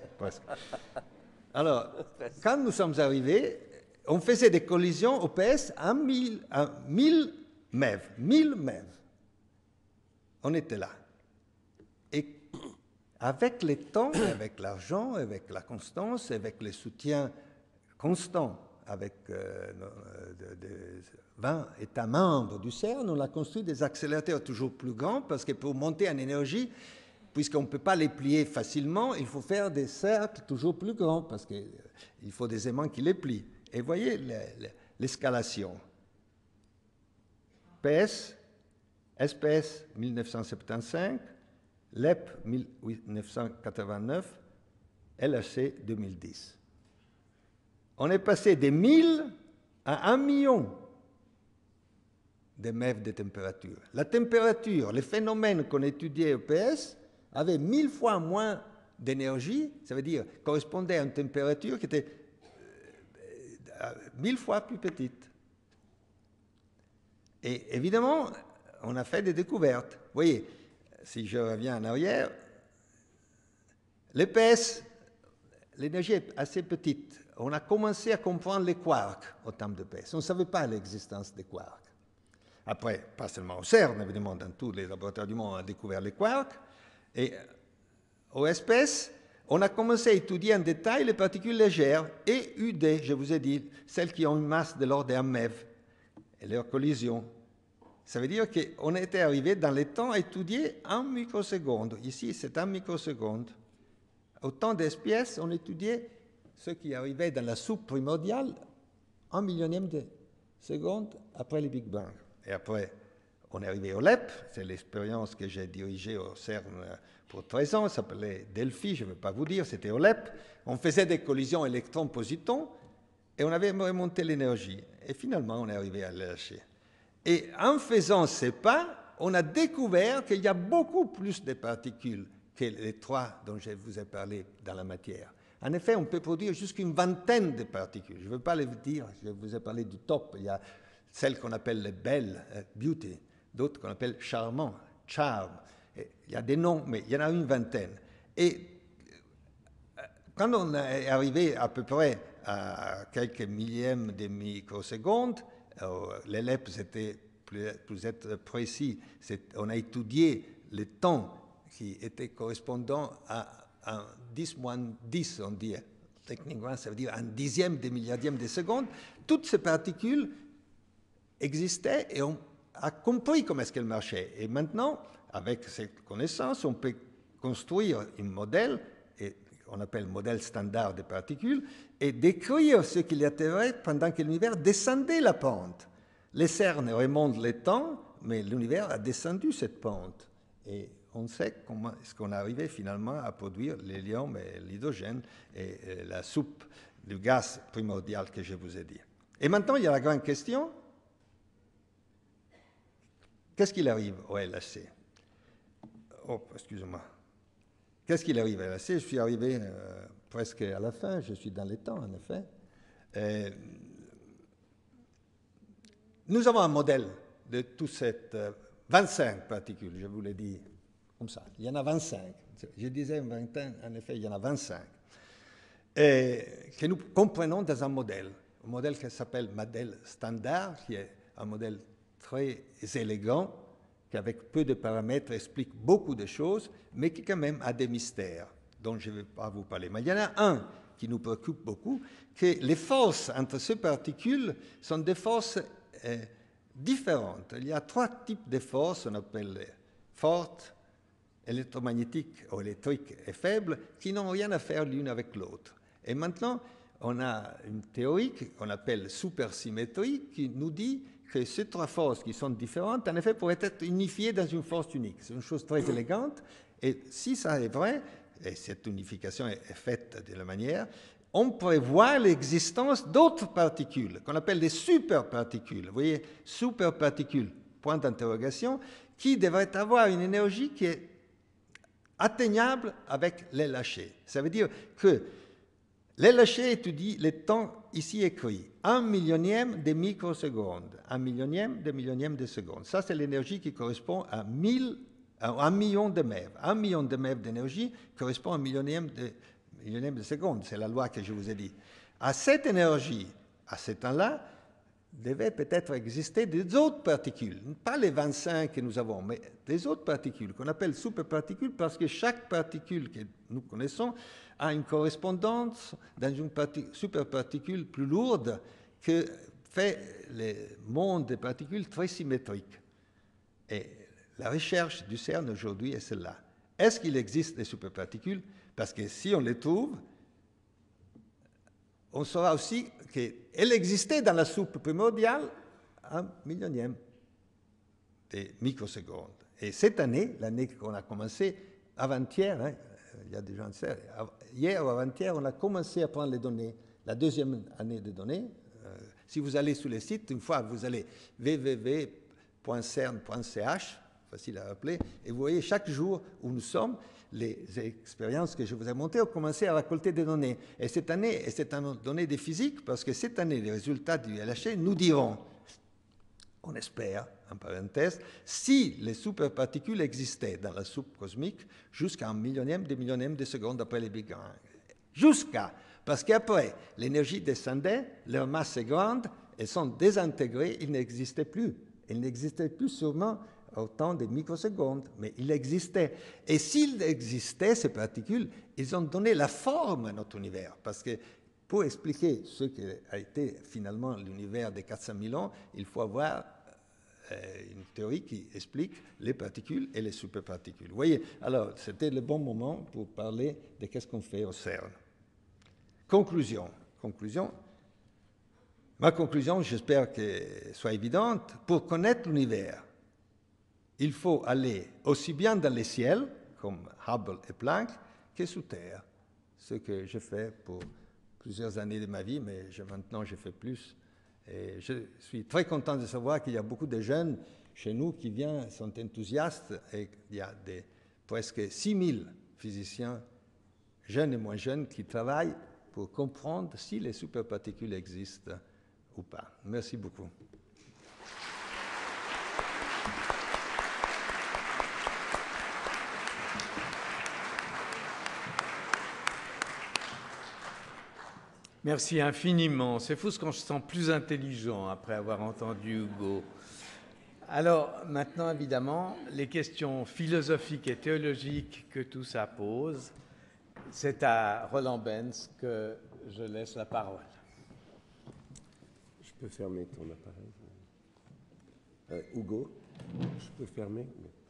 Speaker 2: Alors, quand nous sommes arrivés, on faisait des collisions au PS à 1000 MeV, 1000 MeV. On était là. Et avec le temps, avec l'argent, avec la constance, avec le soutien constant, avec 20 États membres du CERN, on a construit des accélérateurs toujours plus grands parce que pour monter en énergie, puisqu'on ne peut pas les plier facilement, il faut faire des cercles toujours plus grands parce qu'il faut des aimants qui les plient. Et voyez l'escalation. PS, SPS 1975, LEP 1989, LHC 2010. On est passé des 1000 à 1 million de MeV de température. La température, les phénomènes qu'on étudiait au PS avaient 1000 fois moins d'énergie, ça veut dire correspondait à une température qui était 1000 fois plus petite. Et évidemment, on a fait des découvertes. Vous voyez, si je reviens en arrière, l'EPS, l'énergie est assez petite. On a commencé à comprendre les quarks au terme d'EPS. On ne savait pas l'existence des quarks. Après, pas seulement au CERN, évidemment, dans tous les laboratoires du monde, on a découvert les quarks. Et au SPS, on a commencé à étudier en détail les particules légères et UD, je vous ai dit, celles qui ont une masse de l'ordre d'un MeV et leur collision. Ça veut dire qu'on était arrivé dans les temps à étudier 1 microseconde. Ici, c'est 1 microseconde. Au temps d'SPS, on étudiait ce qui arrivait dans la soupe primordiale 1 millionième de seconde après le Big Bang. Et après, on est arrivé au LEP, c'est l'expérience que j'ai dirigée au CERN pour 13 ans, ça s'appelait Delphi, je ne vais pas vous dire, c'était au LEP. On faisait des collisions électrons-positons et on avait remonté l'énergie. Et finalement, on est arrivé à LHC. Et en faisant ces pas, on a découvert qu'il y a beaucoup plus de particules que les 3 dont je vous ai parlé dans la matière. En effet, on peut produire jusqu'une vingtaine de particules. Je ne veux pas les dire, je vous ai parlé du top. Il y a celles qu'on appelle les belles, beauty, d'autres qu'on appelle charmant, charm. Et il y a des noms, mais il y en a une vingtaine. Et quand on est arrivé à peu près à quelques millièmes de microsecondes, les LEP, c'était plus être précis, on a étudié le temps qui était correspondant à un 10-10, on dit. Techniquement, ça veut dire un dixième de milliardième de seconde. Toutes ces particules existaient et on a compris comment est-ce qu'elles marchaient. Et maintenant, avec cette connaissance, on peut construire un modèle, et on appelle modèle standard des particules, et décrire ce qu'il y avait pendant que l'univers descendait la pente. Les CERN remontent le temps, mais l'univers a descendu cette pente. Et on sait comment est-ce qu'on est arrivé finalement à produire l'hélium et l'hydrogène et la soupe du gaz primordial que je vous ai dit. Et maintenant, il y a la grande question. Qu'est-ce qu'il arrive au LHC? Oh, excusez-moi. Qu'est-ce qu'il arrive au LHC? Je suis arrivé presque à la fin, je suis dans les temps, en effet. Nous avons un modèle de toutes ces 25 particules, je vous l'ai dit comme ça. Il y en a 25. Je disais une vingtaine, en effet, il y en a 25. Et que nous comprenons dans un modèle qui s'appelle modèle standard, qui est un modèle très élégant, qui avec peu de paramètres explique beaucoup de choses, mais qui quand même a des mystères dont je ne vais pas vous parler. Mais il y en a un qui nous préoccupe beaucoup, que les forces entre ces particules sont des forces différentes. Il y a 3 types de forces, on appelle les fortes, électromagnétiques ou électriques et faibles, qui n'ont rien à faire l'une avec l'autre. Et maintenant, on a une théorie qu'on appelle supersymétrie, qui nous dit que ces 3 forces qui sont différentes, en effet, pourraient être unifiées dans une force unique. C'est une chose très élégante, et si ça est vrai, et cette unification est faite de la manière, on prévoit l'existence d'autres particules, qu'on appelle des superparticules. Vous voyez, superparticules, point d'interrogation, qui devraient avoir une énergie qui est atteignable avec l'LHC. Ça veut dire que l'LHC étudie le temps ici écrit, 1 millionième de microseconde, 1 millionième de seconde. Ça, c'est l'énergie qui correspond à 1 million de MeV. 1 million de MeV d'énergie correspond à 1 millionième de seconde. C'est la loi que je vous ai dit. À cette énergie, à ce temps-là, devaient peut-être exister des autres particules. Pas les 25 que nous avons, mais des autres particules qu'on appelle superparticules parce que chaque particule que nous connaissons a une correspondance dans une superparticule plus lourde que fait le monde des particules très symétriques. Et la recherche du CERN aujourd'hui est celle-là. Est-ce qu'il existe des superparticules? Parce que si on les trouve, on saura aussi qu'elle existait dans la soupe primordiale 1 millionième de microsecondes. Et cette année, l'année qu'on a commencé, avant-hier, hein, il y a des gens qui savent, hier ou avant-hier, on a commencé à prendre les données, la deuxième année de données. Si vous allez sur les sites, une fois vous allez www .cern.ch, facile à rappeler, et vous voyez chaque jour où nous sommes, les expériences que je vous ai montrées ont commencé à récolter des données. Et cette année, et c'est une donnée de physique, parce que cette année, les résultats du LHC nous diront, on espère, en parenthèse, si les superparticules existaient dans la soupe cosmique jusqu'à un millionième de seconde après le Big Bang. Jusqu'à, parce qu'après, l'énergie descendait, leur masse est grande, elles sont désintégrées, ils n'existaient plus. Ils n'existaient plus sûrement autant de microsecondes, mais ils existaient. Et s'ils existaient, ces particules, ils ont donné la forme à notre univers, parce que pour expliquer ce qu'a été finalement l'univers des 400 000 ans, il faut avoir une théorie qui explique les particules et les superparticules. Vous voyez, alors c'était le bon moment pour parler de qu'est-ce qu'on fait au CERN. Conclusion. Ma conclusion, j'espère qu'elle soit évidente. Pour connaître l'univers, il faut aller aussi bien dans les ciels, comme Hubble et Planck, que sous Terre. Ce que je fais pour plusieurs années de ma vie, mais maintenant je fais plus. Et je suis très content de savoir qu'il y a beaucoup de jeunes chez nous qui viennent, sont enthousiastes, et il y a presque 6000 physiciens, jeunes et moins jeunes, qui travaillent pour comprendre si les superparticules existent ou pas. Merci beaucoup.
Speaker 1: Merci infiniment. C'est fou ce qu'on se sent plus intelligent après avoir entendu Hugo. Alors maintenant, évidemment, les questions philosophiques et théologiques que tout ça pose, c'est à Roland Benz que je laisse la parole.
Speaker 3: Je peux fermer ton appareil. Hugo, je peux fermer.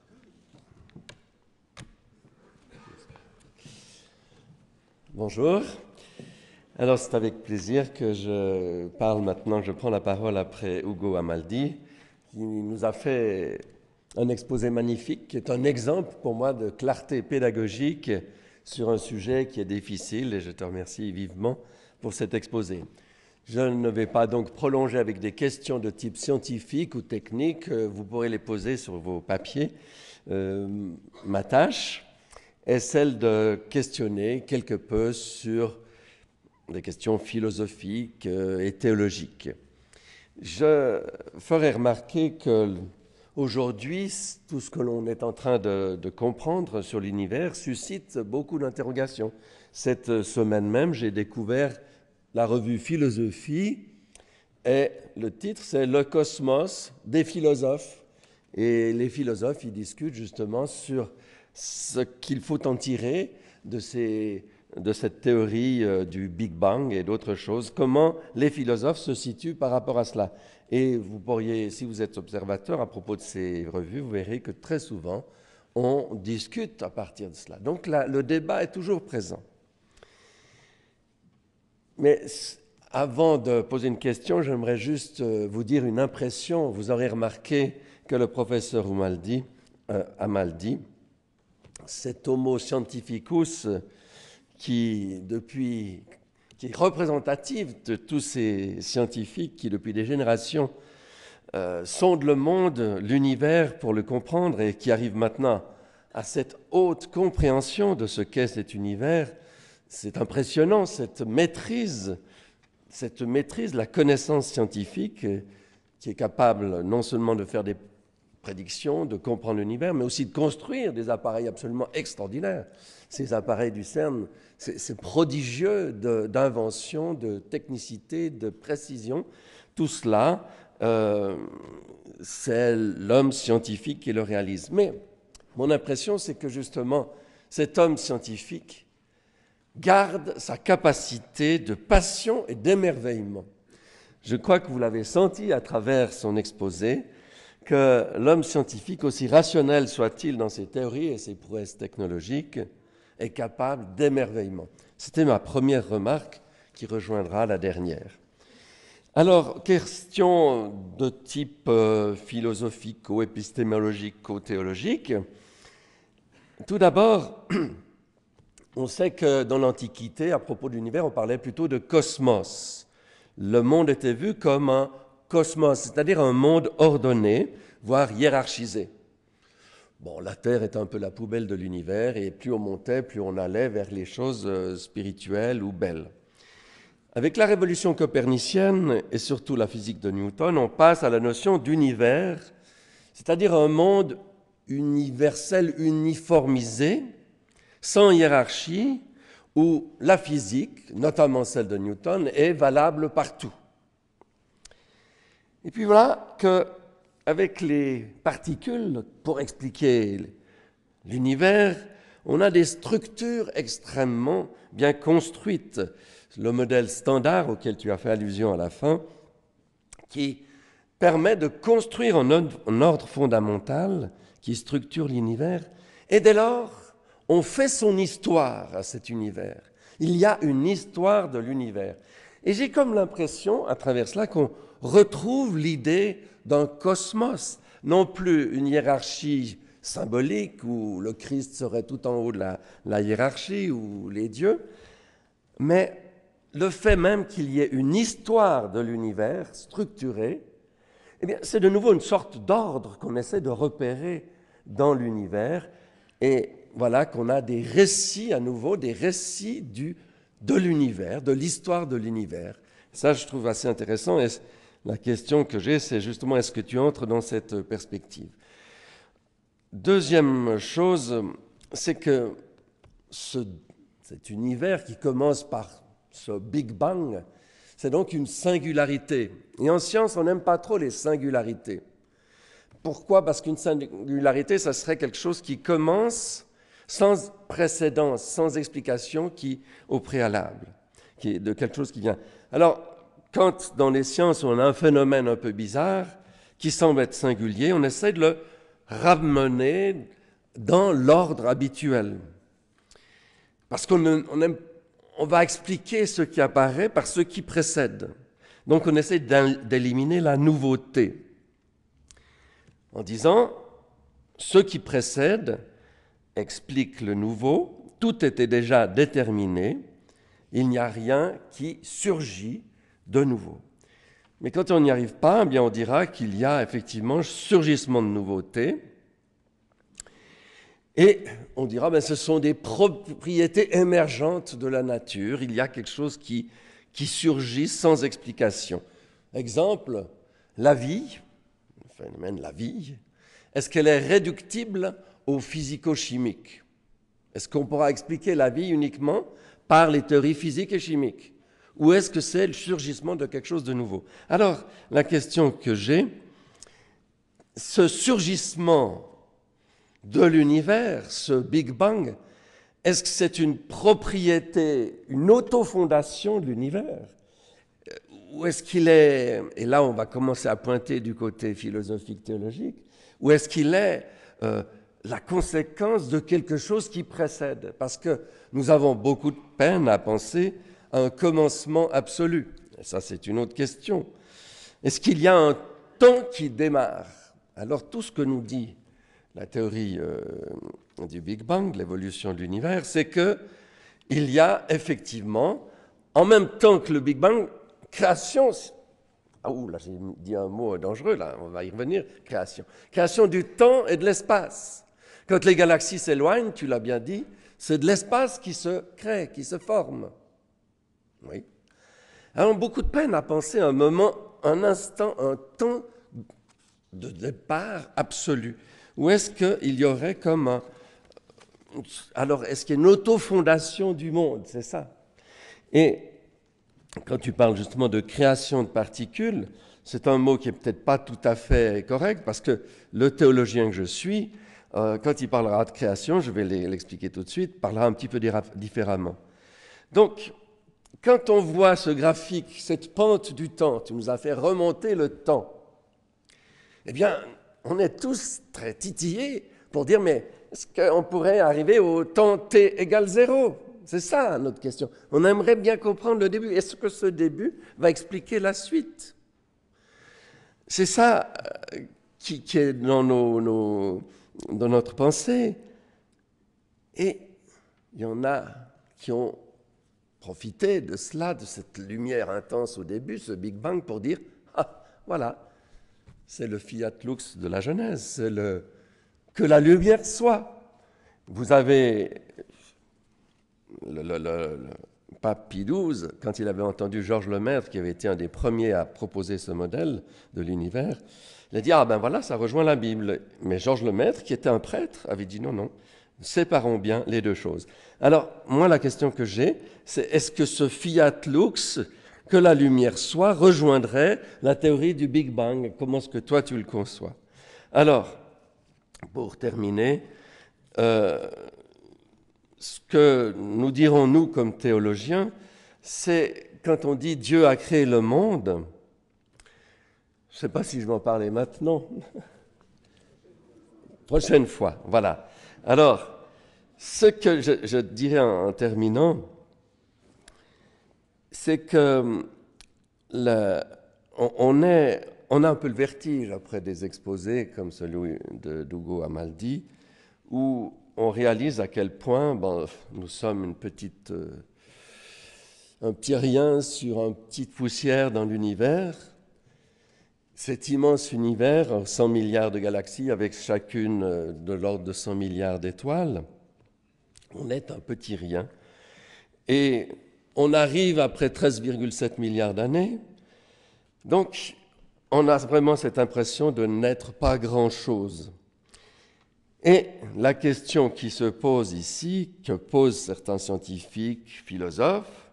Speaker 3: Bonjour. Alors, c'est avec plaisir que je parle maintenant, je prends la parole après Ugo Amaldi, qui nous a fait un exposé magnifique, qui est un exemple pour moi de clarté pédagogique sur un sujet qui est difficile, et je te remercie vivement pour cet exposé. Je ne vais pas donc prolonger avec des questions de type scientifique ou technique, vous pourrez les poser sur vos papiers. Ma tâche est celle de questionner quelque peu sur des questions philosophiques et théologiques. Je ferai remarquer qu'aujourd'hui, tout ce que l'on est en train de comprendre sur l'univers suscite beaucoup d'interrogations. Cette semaine même, j'ai découvert la revue Philosophie et le titre, c'est « Le cosmos des philosophes ». Et les philosophes, ils discutent justement sur ce qu'il faut en tirer de cette théorie du Big Bang et d'autres choses, comment les philosophes se situent par rapport à cela. Et vous pourriez, si vous êtes observateur à propos de ces revues, vous verrez que très souvent, on discute à partir de cela. Donc là, le débat est toujours présent. Mais avant de poser une question, j'aimerais juste vous dire une impression. Vous aurez remarqué que le professeur Amaldi, cet homo scientificus qui est représentatif de tous ces scientifiques qui, depuis des générations, sondent le monde, l'univers pour le comprendre et qui arrivent maintenant à cette haute compréhension de ce qu'est cet univers. C'est impressionnant, cette maîtrise de la connaissance scientifique qui est capable non seulement de faire des prédictions, de comprendre l'univers, mais aussi de construire des appareils absolument extraordinaires. Ces appareils du CERN, c'est prodigieux d'invention, de technicité, de précision. Tout cela, c'est l'homme scientifique qui le réalise. Mais mon impression, c'est que justement, cet homme scientifique garde sa capacité de passion et d'émerveillement. Je crois que vous l'avez senti à travers son exposé, que l'homme scientifique, aussi rationnel soit-il dans ses théories et ses prouesses technologiques, est capable d'émerveillement. C'était ma première remarque qui rejoindra la dernière. Alors, question de type philosophico-épistémologico-théologique. Tout d'abord, on sait que dans l'Antiquité, à propos de l'univers, on parlait plutôt de cosmos. Le monde était vu comme un cosmos, c'est-à-dire un monde ordonné voire hiérarchisé. Bon, la Terre est un peu la poubelle de l'univers, et plus on montait, plus on allait vers les choses spirituelles ou belles. Avec la révolution copernicienne et surtout la physique de Newton, on passe à la notion d'univers, c'est-à-dire un monde universel, uniformisé, sans hiérarchie, où la physique, notamment celle de Newton, est valable partout. Et puis voilà qu'avec les particules, pour expliquer l'univers, on a des structures extrêmement bien construites. Le modèle standard auquel tu as fait allusion à la fin, qui permet de construire un ordre fondamental qui structure l'univers, et dès lors, on fait son histoire à cet univers. Il y a une histoire de l'univers. Et j'ai comme l'impression, à travers cela, qu'on retrouve l'idée d'un cosmos, non plus une hiérarchie symbolique où le Christ serait tout en haut de la hiérarchie ou les dieux, mais le fait même qu'il y ait une histoire de l'univers structurée, eh bien, c'est de nouveau une sorte d'ordre qu'on essaie de repérer dans l'univers, et voilà qu'on a des récits à nouveau, des récits de l'univers, de l'histoire de l'univers. Ça, je trouve assez intéressant, et la question que j'ai, c'est justement, est-ce que tu entres dans cette perspective? Deuxième chose, c'est que cet univers qui commence par ce Big Bang, c'est donc une singularité. Et en science, on n'aime pas trop les singularités. Pourquoi? Parce qu'une singularité, ça serait quelque chose qui commence sans précédence, sans explication au préalable, qui est de quelque chose qui vient. Alors, quand dans les sciences, on a un phénomène un peu bizarre, qui semble être singulier, on essaie de le ramener dans l'ordre habituel. Parce qu'on va expliquer ce qui apparaît par ce qui précède. Donc on essaie d'éliminer la nouveauté en disant ce qui précède explique le nouveau, tout était déjà déterminé, il n'y a rien qui surgit de nouveau. Mais quand on n'y arrive pas, eh bien on dira qu'il y a effectivement surgissement de nouveauté. Et on dira, ce sont des propriétés émergentes de la nature. Il y a quelque chose qui surgit sans explication. Exemple, la vie, le phénomène de la vie, est-ce qu'elle est réductible au physico-chimique? Est-ce qu'on pourra expliquer la vie uniquement par les théories physiques et chimiques? Ou est-ce que c'est le surgissement de quelque chose de nouveau? Alors, la question que j'ai, ce surgissement de l'univers, ce Big Bang, est-ce que c'est une propriété, une autofondation de l'univers? Ou est-ce qu'il est, et là on va commencer à pointer du côté philosophique théologique, ou est-ce qu'il est la conséquence de quelque chose qui précède? Parce que nous avons beaucoup de peine à penser à un commencement absolu. Et ça, c'est une autre question. Est-ce qu'il y a un temps qui démarre? Alors tout ce que nous dit la théorie du Big Bang, de l'évolution de l'univers, c'est qu'il y a effectivement, en même temps que le Big Bang, création. Ah ouh, là j'ai dit un mot dangereux, là, on va y revenir, création. Création du temps et de l'espace. Quand les galaxies s'éloignent, tu l'as bien dit, c'est de l'espace qui se crée, qui se forme. Oui. Alors beaucoup de peine à penser un moment, un instant, un temps de départ absolu. Ou est-ce qu'il y aurait comme alors, est-ce qu'il y a une autofondation du monde? C'est ça. Et quand tu parles justement de création de particules, c'est un mot qui n'est peut-être pas tout à fait correct, parce que le théologien que je suis, quand il parlera de création, je vais l'expliquer tout de suite, parlera un petit peu différemment. Donc, quand on voit ce graphique, cette pente du temps, tu nous as fait remonter le temps, eh bien, on est tous très titillés pour dire, mais est-ce qu'on pourrait arriver au temps t égale 0? C'est ça notre question. On aimerait bien comprendre le début. Est-ce que ce début va expliquer la suite? C'est ça qui est dans notre pensée. Et il y en a qui ont profité de cela, de cette lumière intense au début, ce Big Bang, pour dire, ah, voilà, c'est le fiat lux de la Genèse, c'est le que la lumière soit. Vous avez le pape Pie XII, quand il avait entendu Georges Lemaître, qui avait été un des premiers à proposer ce modèle de l'univers, il a dit « Ah ben voilà, ça rejoint la Bible ». Mais Georges Lemaître, qui était un prêtre, avait dit « Non, non, séparons bien les deux choses ». Alors, moi, la question que j'ai, c'est est-ce que ce fiat lux, que la lumière soit, rejoindrait la théorie du Big Bang? Comment est-ce que toi, tu le conçois? Alors, pour terminer, ce que nous dirons, nous, comme théologiens, c'est quand on dit « Dieu a créé le monde », je ne sais pas si je vais en parler maintenant. Prochaine fois, voilà. Alors, ce que je dirais en terminant, c'est que on a un peu le vertige après des exposés comme celui d'Ugo Amaldi, où on réalise à quel point nous sommes un petit rien sur une petite poussière dans l'univers. Cet immense univers, 100 milliards de galaxies avec chacune de l'ordre de 100 milliards d'étoiles, on est un petit rien. Et on arrive après 13,7 milliards d'années. Donc, on a vraiment cette impression de n'être pas grand-chose. Et la question qui se pose ici, que posent certains scientifiques, philosophes,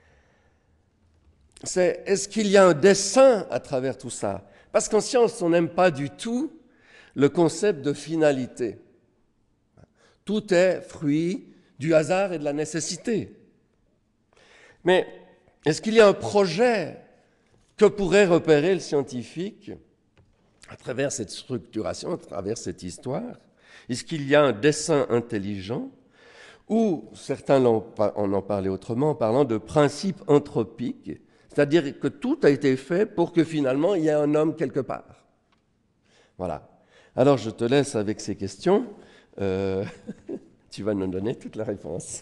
Speaker 3: c'est est-ce qu'il y a un dessein à travers tout ça? Parce qu'en science, on n'aime pas du tout le concept de finalité. Tout est fruit du hasard et de la nécessité. Mais est-ce qu'il y a un projet que pourrait repérer le scientifique à travers cette structuration, à travers cette histoire? Est-ce qu'il y a un dessein intelligent? Ou certains en ont parlé autrement en parlant de principe anthropique, c'est-à-dire que tout a été fait pour que finalement il y ait un homme quelque part. Voilà. Alors je te laisse avec ces questions. Tu vas nous donner toute la réponse.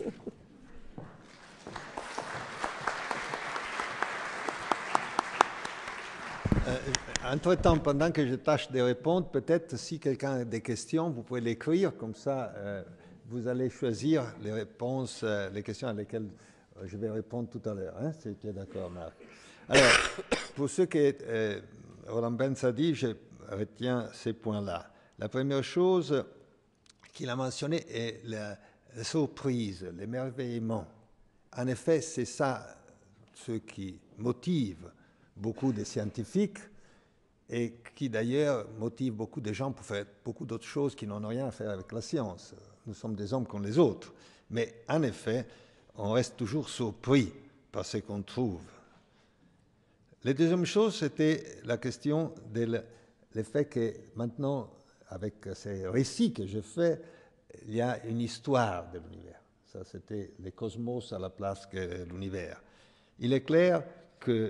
Speaker 2: Entre-temps, pendant que je tâche de répondre, peut-être si quelqu'un a des questions, vous pouvez l'écrire, comme ça vous allez choisir les réponses, les questions à lesquelles je vais répondre tout à l'heure. Hein, si tu es d'accord, Marc. Alors, pour ce que Roland Benz a dit, je retiens ces points-là. La première chose qu'il a mentionnée est la surprise, l'émerveillement. En effet, c'est ça ce qui motive beaucoup de scientifiques et qui d'ailleurs motive beaucoup de gens pour faire beaucoup d'autres choses qui n'ont rien à faire avec la science. Nous sommes des hommes comme les autres. Mais en effet, on reste toujours surpris par ce qu'on trouve. La deuxième chose, c'était la question de l'effet que maintenant, avec ces récits que je fais, il y a une histoire de l'univers. Ça, c'était le cosmos à la place que l'univers. Il est clair que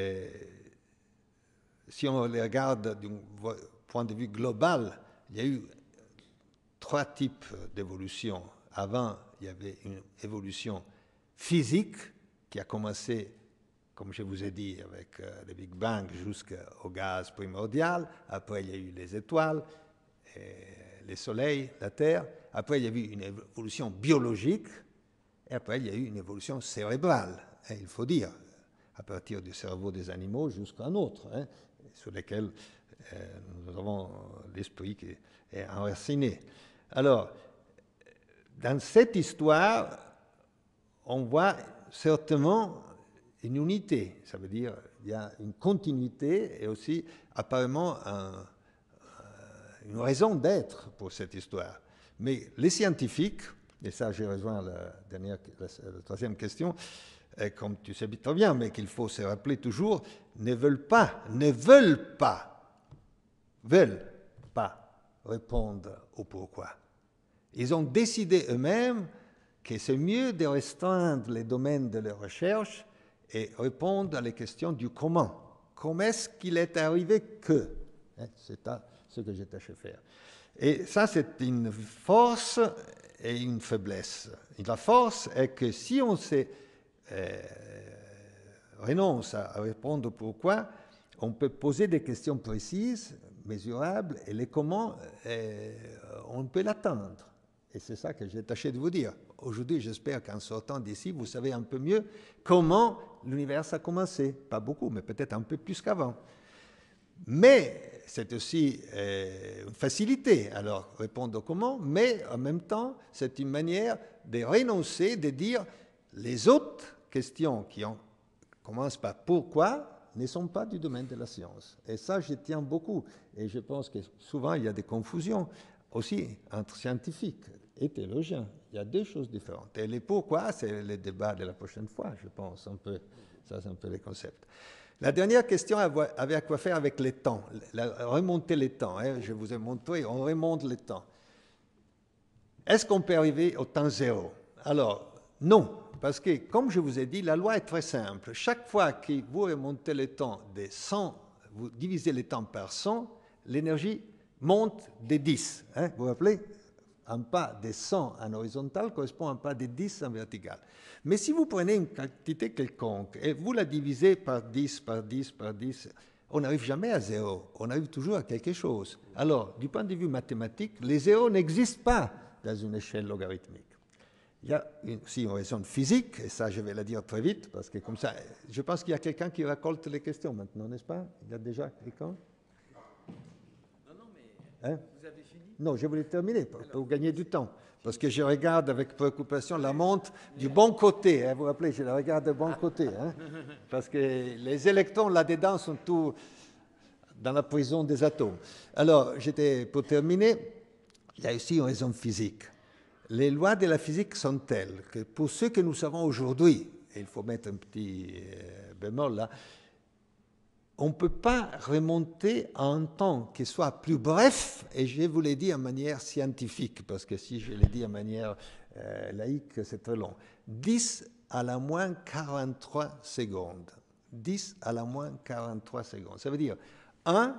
Speaker 2: si on les regarde d'un point de vue global, il y a eu 3 types d'évolution. Avant, il y avait une évolution physique qui a commencé, comme je vous ai dit, avec le Big Bang jusqu'au gaz primordial. Après, il y a eu les étoiles, les soleils, la Terre. Après, il y a eu une évolution biologique. Et après, il y a eu une évolution cérébrale, hein, il faut dire, à partir du cerveau des animaux jusqu'à un autre, hein, sur lesquels nous avons l'esprit qui est enraciné. Alors, dans cette histoire, on voit certainement une unité. Ça veut dire qu'il y a une continuité et aussi apparemment une raison d'être pour cette histoire. Mais les scientifiques, et ça j'ai rejoint la troisième question, comme tu sais très bien, mais qu'il faut se rappeler toujours, ne veulent pas répondre au pourquoi. Ils ont décidé eux-mêmes que c'est mieux de restreindre les domaines de leur recherche et répondre à les questions du comment. Comment est-ce qu'il est arrivé que? C'est ce que j'ai tâché de faire. Et ça, c'est une force et une faiblesse. Et la force est que si on renonce à répondre pourquoi, on peut poser des questions précises, mesurable et les comment, on peut l'atteindre. Et c'est ça que j'ai tâché de vous dire. Aujourd'hui, j'espère qu'en sortant d'ici, vous savez un peu mieux comment l'univers a commencé. Pas beaucoup, mais peut-être un peu plus qu'avant. Mais c'est aussi une facilité, alors répondre comment, mais en même temps, c'est une manière de renoncer, de dire les autres questions qui commencent par pourquoi ne sont pas du domaine de la science. Et ça, je tiens beaucoup. Et je pense que souvent, il y a des confusions aussi entre scientifiques et théologiens. Il y a deux choses différentes. Et les pourquoi, c'est le débat de la prochaine fois, je pense. Ça, c'est un peu les concepts. La dernière question avait à quoi faire avec les temps, remonter les temps. Hein, je vous ai montré, on remonte les temps. Est-ce qu'on peut arriver au temps zéro? Alors, non, parce que, comme je vous ai dit, la loi est très simple. Chaque fois que vous remontez le temps de 100, vous divisez le temps par 100, l'énergie monte de 10. Hein, vous vous rappelez? Un pas de 100 en horizontal correspond à un pas de 10 en vertical. Mais si vous prenez une quantité quelconque et vous la divisez par 10, par 10, par 10, on n'arrive jamais à zéro, on arrive toujours à quelque chose. Alors, du point de vue mathématique, les zéros n'existent pas dans une échelle logarithmique. Il y a aussi une raison physique, et ça je vais la dire très vite, parce que comme ça, je pense qu'il y a quelqu'un qui récolte les questions maintenant, n'est-ce pas? Il y a déjà quelqu'un?
Speaker 1: Non, mais
Speaker 2: hein?
Speaker 1: vous avez fini?
Speaker 2: Non, je voulais terminer pour gagner du temps. Parce que je regarde avec préoccupation la montre du bon côté. Hein, vous vous rappelez, je la regarde du bon côté. Hein, parce que les électrons là-dedans sont tous dans la prison des atomes. Alors, pour terminer, il y a aussi une raison physique. Les lois de la physique sont telles que pour ce que nous savons aujourd'hui, et il faut mettre un petit bémol là, on ne peut pas remonter à un temps qui soit plus bref, et je vous l'ai dit en manière scientifique, parce que si je l'ai dit en manière laïque, c'est très long. 10 à la moins 43 secondes. 10 à la moins 43 secondes. Ça veut dire 1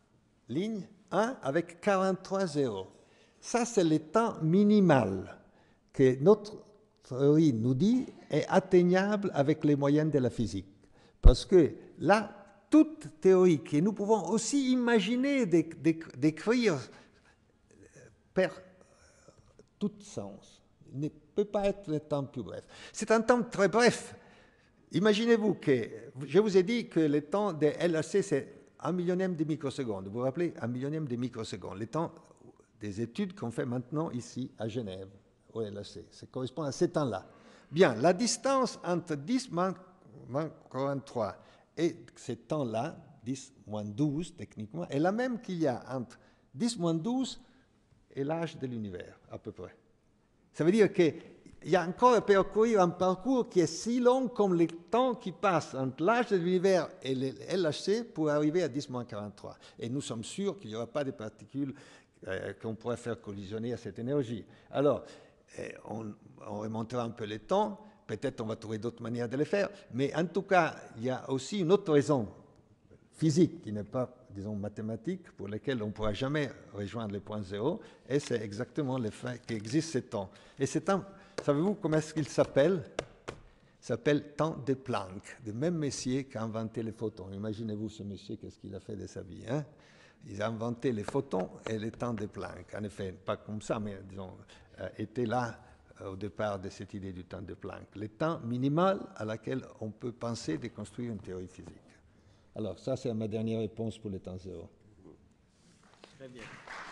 Speaker 2: avec 43 zéros. Ça, c'est le temps minimal que notre théorie nous dit est atteignable avec les moyens de la physique. Parce que là, toute théorie que nous pouvons aussi imaginer d'écrire perd tout sens. Il ne peut pas être le temps plus bref. C'est un temps très bref. Imaginez-vous que, je vous ai dit que le temps de LHC, c'est 1 millionième de microseconde. Vous vous rappelez, 1 millionième de microseconde. Le temps des études qu'on fait maintenant ici à Genève, au LHC. Ça correspond à ces temps-là. Bien, la distance entre 10 moins 43 et ce temps-là, 10 moins 12 techniquement, est la même qu'il y a entre 10 moins 12 et l'âge de l'univers, à peu près. Ça veut dire qu'il y a encore à parcourir un parcours qui est si long comme le temps qui passe entre l'âge de l'univers et le LHC pour arriver à 10 moins 43. Et nous sommes sûrs qu'il n'y aura pas de particules qu'on pourrait faire collisionner à cette énergie. Alors, on remontera un peu le temps. Peut-être on va trouver d'autres manières de le faire, mais en tout cas, il y a aussi une autre raison physique qui n'est pas, disons, mathématique, pour laquelle on ne pourra jamais rejoindre le point zéro, et c'est exactement le fait qu'il existe ce temps. Et ce temps, savez-vous comment est-ce qu'il s'appelle? Il s'appelle temps de Planck, le même monsieur qui a inventé les photons. Imaginez-vous ce monsieur, qu'est-ce qu'il a fait de sa vie, hein? Il a inventé les photons et le temps de Planck. En effet, pas comme ça, mais disons, était là au départ de cette idée du temps de Planck, le temps minimal à laquelle on peut penser de construire une théorie physique. Alors, ça, c'est ma dernière réponse pour le temps zéro.
Speaker 1: Très bien.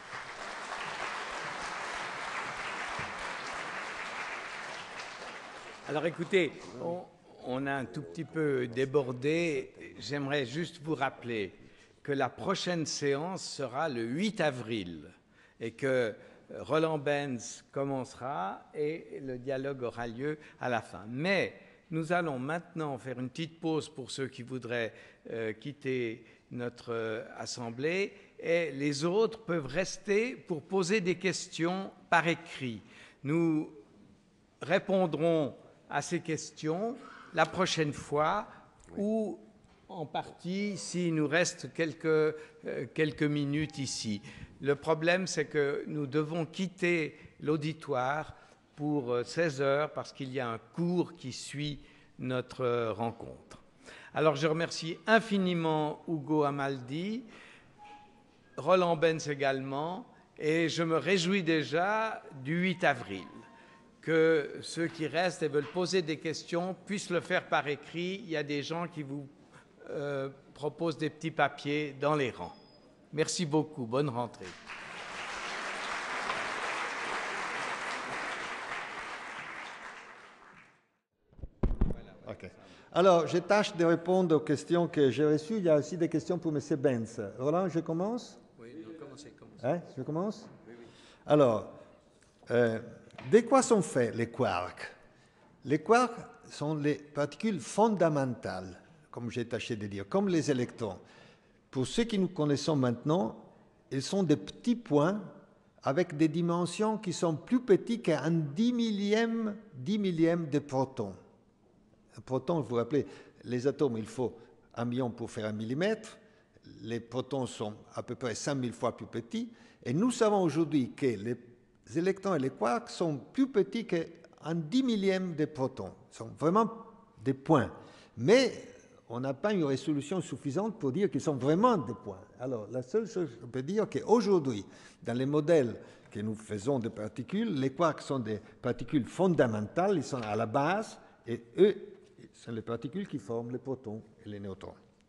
Speaker 1: Alors, écoutez, on a un tout petit peu débordé. J'aimerais juste vous rappeler que la prochaine séance sera le 8 avril et que Roland Benz commencera et le dialogue aura lieu à la fin. Mais nous allons maintenant faire une petite pause pour ceux qui voudraient quitter notre assemblée et les autres peuvent rester pour poser des questions par écrit. Nous répondrons à ces questions la prochaine fois ou en partie s'il nous reste quelques minutes ici. Le problème, c'est que nous devons quitter l'auditoire pour 16 heures parce qu'il y a un cours qui suit notre rencontre. Alors, je remercie infiniment Ugo Amaldi. Roland Benz également, et je me réjouis déjà du 8 avril, que ceux qui restent et veulent poser des questions puissent le faire par écrit. Il y a des gens qui vous proposent des petits papiers dans les rangs. Merci beaucoup, bonne rentrée.
Speaker 2: Okay. Alors, je tâche de répondre aux questions que j'ai reçues. Il y a aussi des questions pour M. Benz. Roland, je commence?
Speaker 1: Oui, commencez.
Speaker 2: Hein, je commence? Oui. Alors, de quoi sont faits les quarks? Les quarks sont les particules fondamentales, comme j'ai tâché de dire, comme les électrons. Pour ceux que nous connaissons maintenant, ils sont des petits points avec des dimensions qui sont plus petites qu'un 10 millième de proton. Un proton, vous vous rappelez, les atomes, il faut 1 million pour faire 1 millimètre. Les protons sont à peu près 5000 fois plus petits. Et nous savons aujourd'hui que les électrons et les quarks sont plus petits qu'un 10 millième de protons. Ce sont vraiment des points. Mais on n'a pas une résolution suffisante pour dire qu'ils sont vraiment des points. Alors, la seule chose qu'on peut dire, c'est qu'aujourd'hui, dans les modèles que nous faisons de particules, les quarks sont des particules fondamentales, ils sont à la base, et eux, sont les particules qui forment les protons et les neutrons.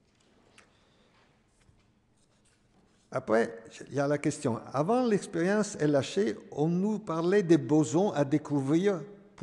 Speaker 2: Après, il y a la question. Avant l'expérience LHC, on nous parlait des bosons à découvrir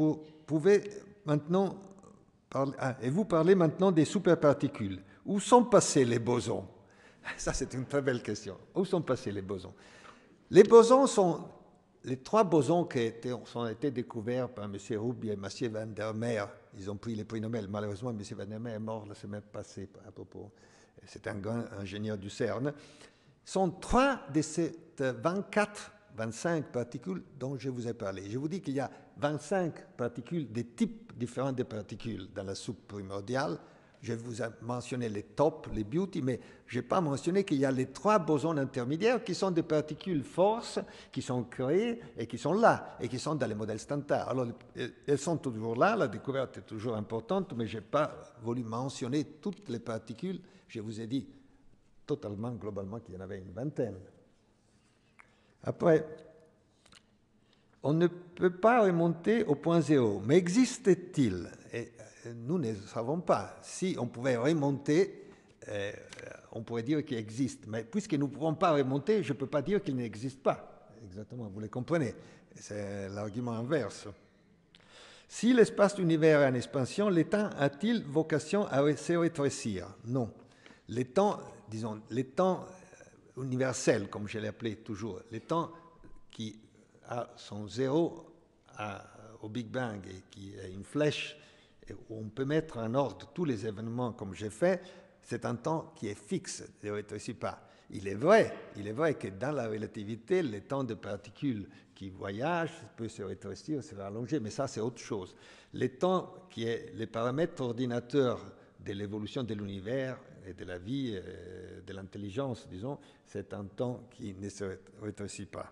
Speaker 2: et vous parlez maintenant des superparticules. Où sont passés les bosons? Ça, c'est une très belle question. Où sont passés les bosons? Les bosons sont les 3 bosons qui ont été découverts par M. Ruby et M. van der Meer. Ils ont pris les prix Nobel. Malheureusement, M. van der Meer est mort la semaine passée à propos. C'est un grand ingénieur du CERN. Sont 3 de ces 25 particules dont je vous ai parlé. Je vous dis qu'il y a 25 particules, des types différents de particules dans la soupe primordiale. Je vous ai mentionné les top, les beauty, mais je n'ai pas mentionné qu'il y a les 3 bosons intermédiaires qui sont des particules forces, qui sont créées et qui sont là, et qui sont dans les modèles standards. Alors, elles sont toujours là, la découverte est toujours importante, mais je n'ai pas voulu mentionner toutes les particules. Je vous ai dit totalement, globalement, qu'il y en avait une vingtaine. Après, on ne peut pas remonter au point zéro, mais existe-t-il? Et nous ne savons pas. Si on pouvait remonter, on pourrait dire qu'il existe. Mais puisque nous ne pouvons pas remonter, je ne peux pas dire qu'il n'existe pas. Exactement, vous le comprenez. C'est l'argument inverse. Si l'espace de l'univers est en expansion, le temps a-t-il vocation à se rétrécir? Non. Les temps, disons, les temps universels, comme je l'ai appelé toujours, les temps qui sont zéro au Big Bang et qui est une flèche, où on peut mettre en ordre tous les événements comme j'ai fait, c'est un temps qui est fixe, ne rétrécit pas. Il est vrai que dans la relativité, le temps de particules qui voyagent peut se rétrécir, se rallonger, mais ça c'est autre chose. Le temps qui est le paramètre ordinateur de l'évolution de l'univers et de la vie, de l'intelligence, disons, c'est un temps qui ne se rétrécit pas.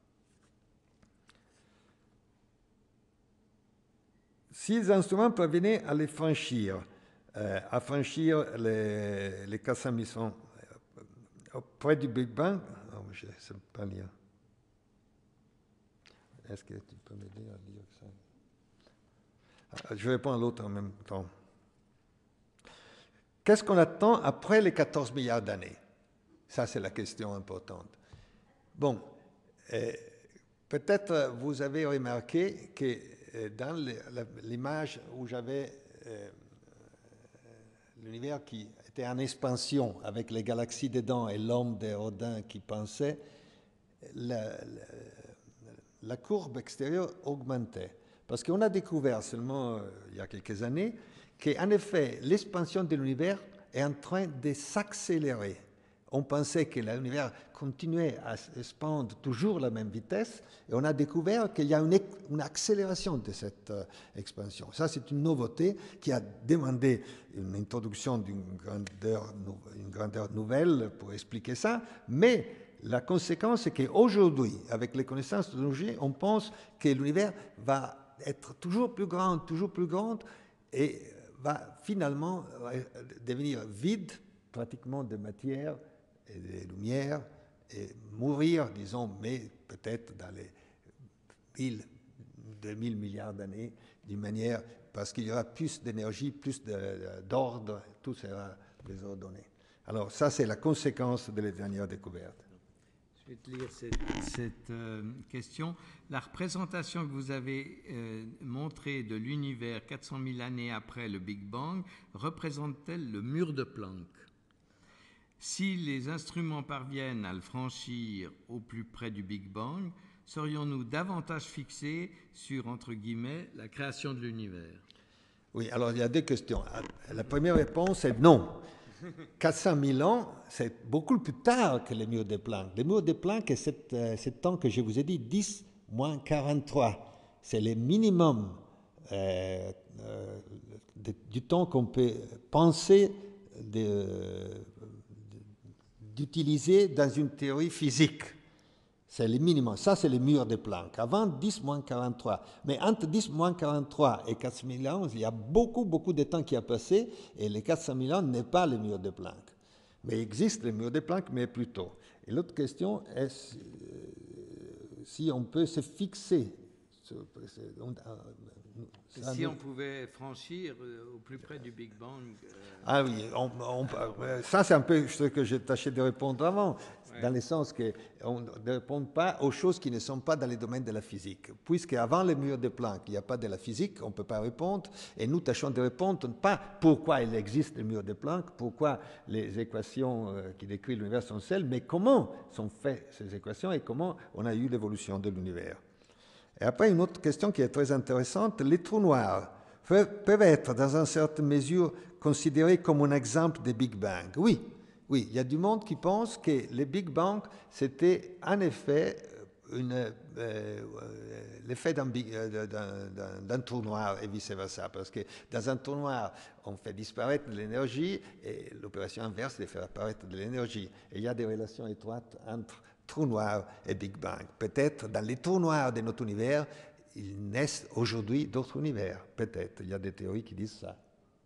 Speaker 2: Si les instruments parvenaient à les franchir, à franchir les 400 000 près du Big Bang, je ne sais pas lire. Est-ce que tu peux m'aider à lire ça? Je réponds à l'autre en même temps. Qu'est-ce qu'on attend après les 14 milliards d'années? Ça, c'est la question importante. Bon, peut-être vous avez remarqué que dans l'image où j'avais l'univers qui était en expansion avec les galaxies dedans et l'homme de Rodin qui pensait, la courbe extérieure augmentait. Parce qu'on a découvert seulement il y a quelques années qu'en effet, l'expansion de l'univers est en train de s'accélérer. On pensait que l'univers continuait à s'expandre toujours à la même vitesse, et on a découvert qu'il y a une accélération de cette expansion. Ça, c'est une nouveauté qui a demandé une introduction d'une grandeur nouvelle pour expliquer ça, mais la conséquence est qu'aujourd'hui, avec les connaissances de l'objet, on pense que l'univers va être toujours plus grand, et va finalement devenir vide, pratiquement de matière et de lumière, et mourir, disons, mais peut-être dans les 1000, 2000 milliards d'années, d'une manière, parce qu'il y aura plus d'énergie, plus d'ordre, tout sera désordonné. Alors ça, c'est la conséquence de les dernières découvertes.
Speaker 1: Je vais te lire cette question. La représentation que vous avez montrée de l'univers 400 000 années après le Big Bang représente-t-elle le mur de Planck? Si les instruments parviennent à le franchir au plus près du Big Bang, serions-nous davantage fixés sur, entre guillemets, la création de l'univers?
Speaker 2: Oui, alors il y a deux questions. La première réponse est non. 400 000 ans, c'est beaucoup plus tard que les murs de Planck. Les murs de Planck, c'est ce temps que je vous ai dit, 10 moins 43. C'est le minimum du temps qu'on peut penser d'utiliser dans une théorie physique. C'est le minimum. Ça, c'est le mur de Planck. Avant 10 moins 43. Mais entre 10 moins 43 et 400 000 ans, il y a beaucoup de temps qui a passé et les 400 000 ans n'est pas le mur de Planck. Mais il existe le mur de Planck, mais plus tôt. Et l'autre question est si on peut se fixer.
Speaker 1: Si on pouvait franchir au plus près du Big Bang.
Speaker 2: Ah oui, ça c'est un peu ce que j'ai tâché de répondre avant, dans le sens qu'on ne répond pas aux choses qui ne sont pas dans les domaines de la physique. Puisque avant le mur de Planck, il n'y a pas de la physique, on ne peut pas répondre, et nous tâchons de répondre pas pourquoi il existe le mur de Planck, pourquoi les équations qui décrivent l'univers sont celles, mais comment sont faites ces équations et comment on a eu l'évolution de l'univers. Et après, une autre question qui est très intéressante, les trous noirs peuvent être, dans une certaine mesure, considérés comme un exemple de Big Bang. Oui, il y a du monde qui pense que le Big Bang, c'était en effet l'effet d'un trou noir et vice-versa. Parce que dans un trou noir, on fait disparaître de l'énergie et l'opération inverse, c'est faire apparaître de l'énergie. Et il y a des relations étroites entre trou noir et Big Bang. Peut-être dans les trous noirs de notre univers, il naissent aujourd'hui d'autres univers. Peut-être. Il y a des théories qui disent ça.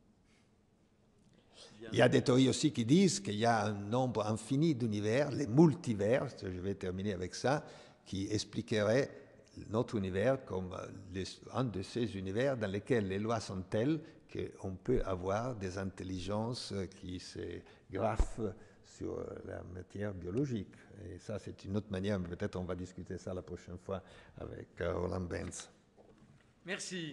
Speaker 2: Il y a des théories aussi qui disent qu'il y a un nombre infini d'univers, les multivers, je vais terminer avec ça, qui expliqueraient notre univers comme un de ces univers dans lesquels les lois sont telles qu'on peut avoir des intelligences qui se graffent sur la matière biologique. Et ça, c'est une autre manière, mais peut-être on va discuter ça la prochaine fois avec Roland Benz.
Speaker 1: Merci.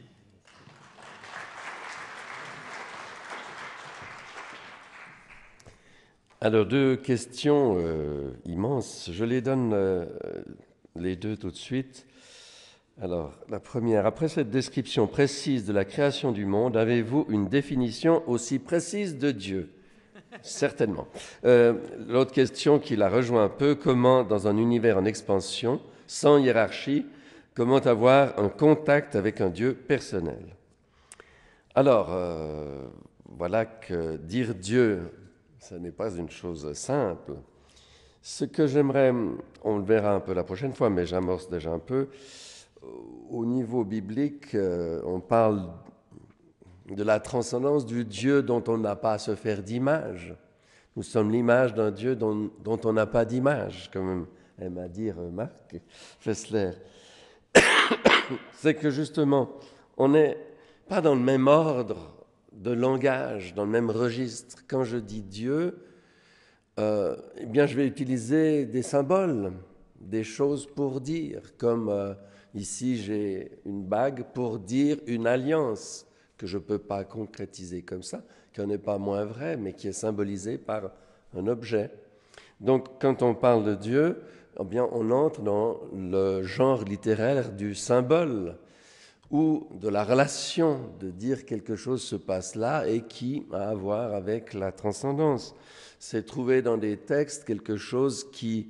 Speaker 3: Alors, deux questions immenses. Je les donne les deux tout de suite. Alors, la première, après cette description précise de la création du monde, avez-vous une définition aussi précise de Dieu ? Certainement. L'autre question qui la rejoint un peu, comment, dans un univers en expansion, sans hiérarchie, comment avoir un contact avec un Dieu personnel? Alors, voilà que dire Dieu, ce n'est pas une chose simple. Ce que j'aimerais, on le verra un peu la prochaine fois, mais j'amorce déjà un peu, au niveau biblique, on parle de la transcendance du Dieu dont on n'a pas à se faire d'image. Nous sommes l'image d'un Dieu dont on n'a pas d'image, comme aime à dire Marc Fessler. C'est que justement, on n'est pas dans le même ordre de langage, dans le même registre. Quand je dis Dieu, eh bien, je vais utiliser des symboles, des choses pour dire, comme ici j'ai une bague pour dire une alliance que je ne peux pas concrétiser comme ça, qui n'est pas moins vrai, mais qui est symbolisée par un objet. Donc, quand on parle de Dieu, eh bien, on entre dans le genre littéraire du symbole ou de la relation, de dire quelque chose se passe là et qui a à voir avec la transcendance. C'est trouver dans des textes quelque chose qui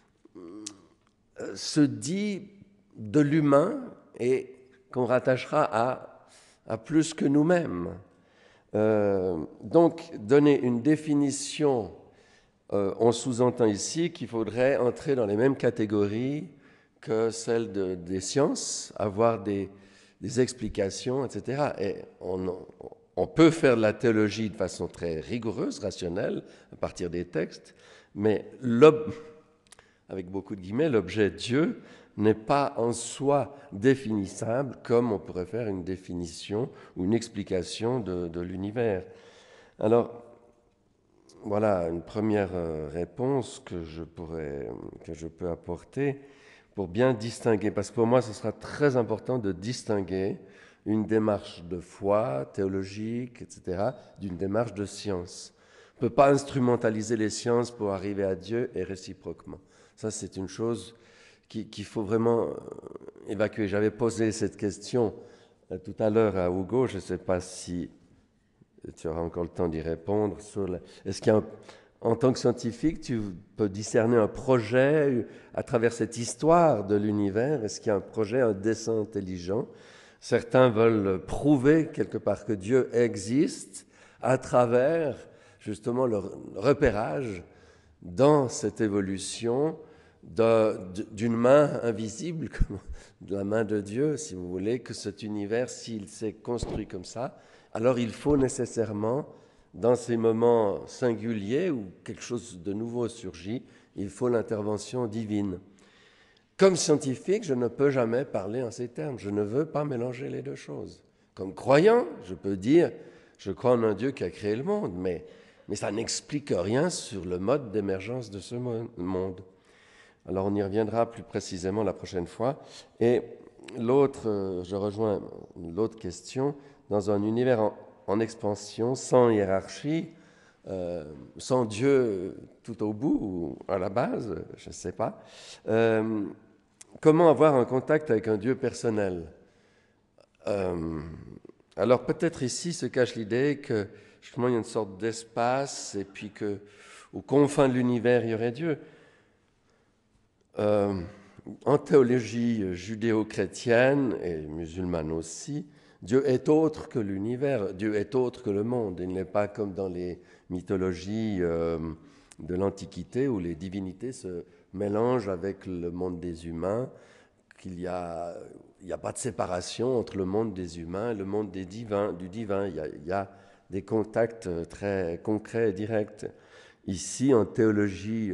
Speaker 3: se dit de l'humain et qu'on rattachera à plus que nous-mêmes. Donc, donner une définition, on sous-entend ici qu'il faudrait entrer dans les mêmes catégories que celles des sciences, avoir des explications, etc. Et on peut faire de la théologie de façon très rigoureuse, rationnelle, à partir des textes, mais avec beaucoup de guillemets, l'objet Dieu n'est pas en soi définissable comme on pourrait faire une définition ou une explication de l'univers. Alors, voilà une première réponse que je peux apporter pour bien distinguer, parce que pour moi, ce sera très important de distinguer une démarche de foi théologique, etc., d'une démarche de science. On ne peut pas instrumentaliser les sciences pour arriver à Dieu et réciproquement. Ça, c'est une chose qu'il faut vraiment évacuer. J'avais posé cette question tout à l'heure à Hugo, je ne sais pas si tu auras encore le temps d'y répondre. Est-ce qu'il y a en tant que scientifique, tu peux discerner un projet à travers cette histoire de l'univers? Est-ce qu'il y a un projet, un dessein intelligent? Certains veulent prouver quelque part que Dieu existe à travers justement le repérage dans cette évolution d'une main invisible, de la main de Dieu, si vous voulez, que cet univers, s'il s'est construit comme ça, alors il faut nécessairement, dans ces moments singuliers où quelque chose de nouveau surgit, il faut l'intervention divine. Comme scientifique, je ne peux jamais parler en ces termes. Je ne veux pas mélanger les deux choses. Comme croyant, je peux dire, je crois en un Dieu qui a créé le monde, mais ça n'explique rien sur le mode d'émergence de ce monde. Alors on y reviendra plus précisément la prochaine fois. Et je rejoins l'autre question, dans un univers en expansion, sans hiérarchie, sans Dieu tout au bout ou à la base, je ne sais pas, comment avoir un contact avec un Dieu personnel? Alors peut-être ici se cache l'idée que justement il y a une sorte d'espace et puis qu'aux confins de l'univers il y aurait Dieu. En théologie judéo-chrétienne et musulmane aussi, Dieu est autre que l'univers, Dieu est autre que le monde. Il n'est pas comme dans les mythologies de l'Antiquité où les divinités se mélangent avec le monde des humains, qu'il n'y a pas de séparation entre le monde des humains et le monde du divin. Il y a des contacts très concrets et directs. Ici, en théologie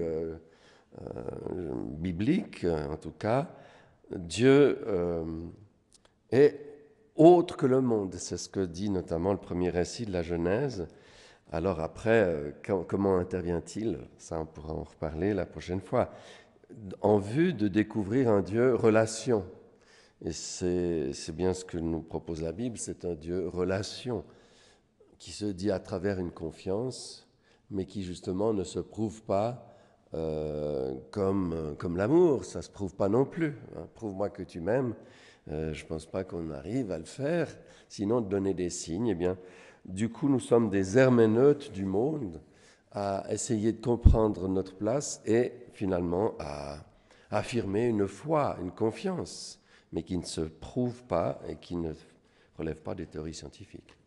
Speaker 3: biblique, en tout cas, Dieu est autre que le monde. C'est ce que dit notamment le premier récit de la Genèse. Alors après, comment intervient-il? Ça, on pourra en reparler la prochaine fois. En vue de découvrir un Dieu relation. Et c'est bien ce que nous propose la Bible, c'est un Dieu relation, qui se dit à travers une confiance, mais qui justement ne se prouve pas comme l'amour, ça ne se prouve pas non plus. Hein. Prouve-moi que tu m'aimes. Je ne pense pas qu'on arrive à le faire, sinon de donner des signes. Eh bien, du coup, nous sommes des herméneutes du monde à essayer de comprendre notre place et finalement à affirmer une foi, une confiance, mais qui ne se prouve pas et qui ne relève pas des théories scientifiques.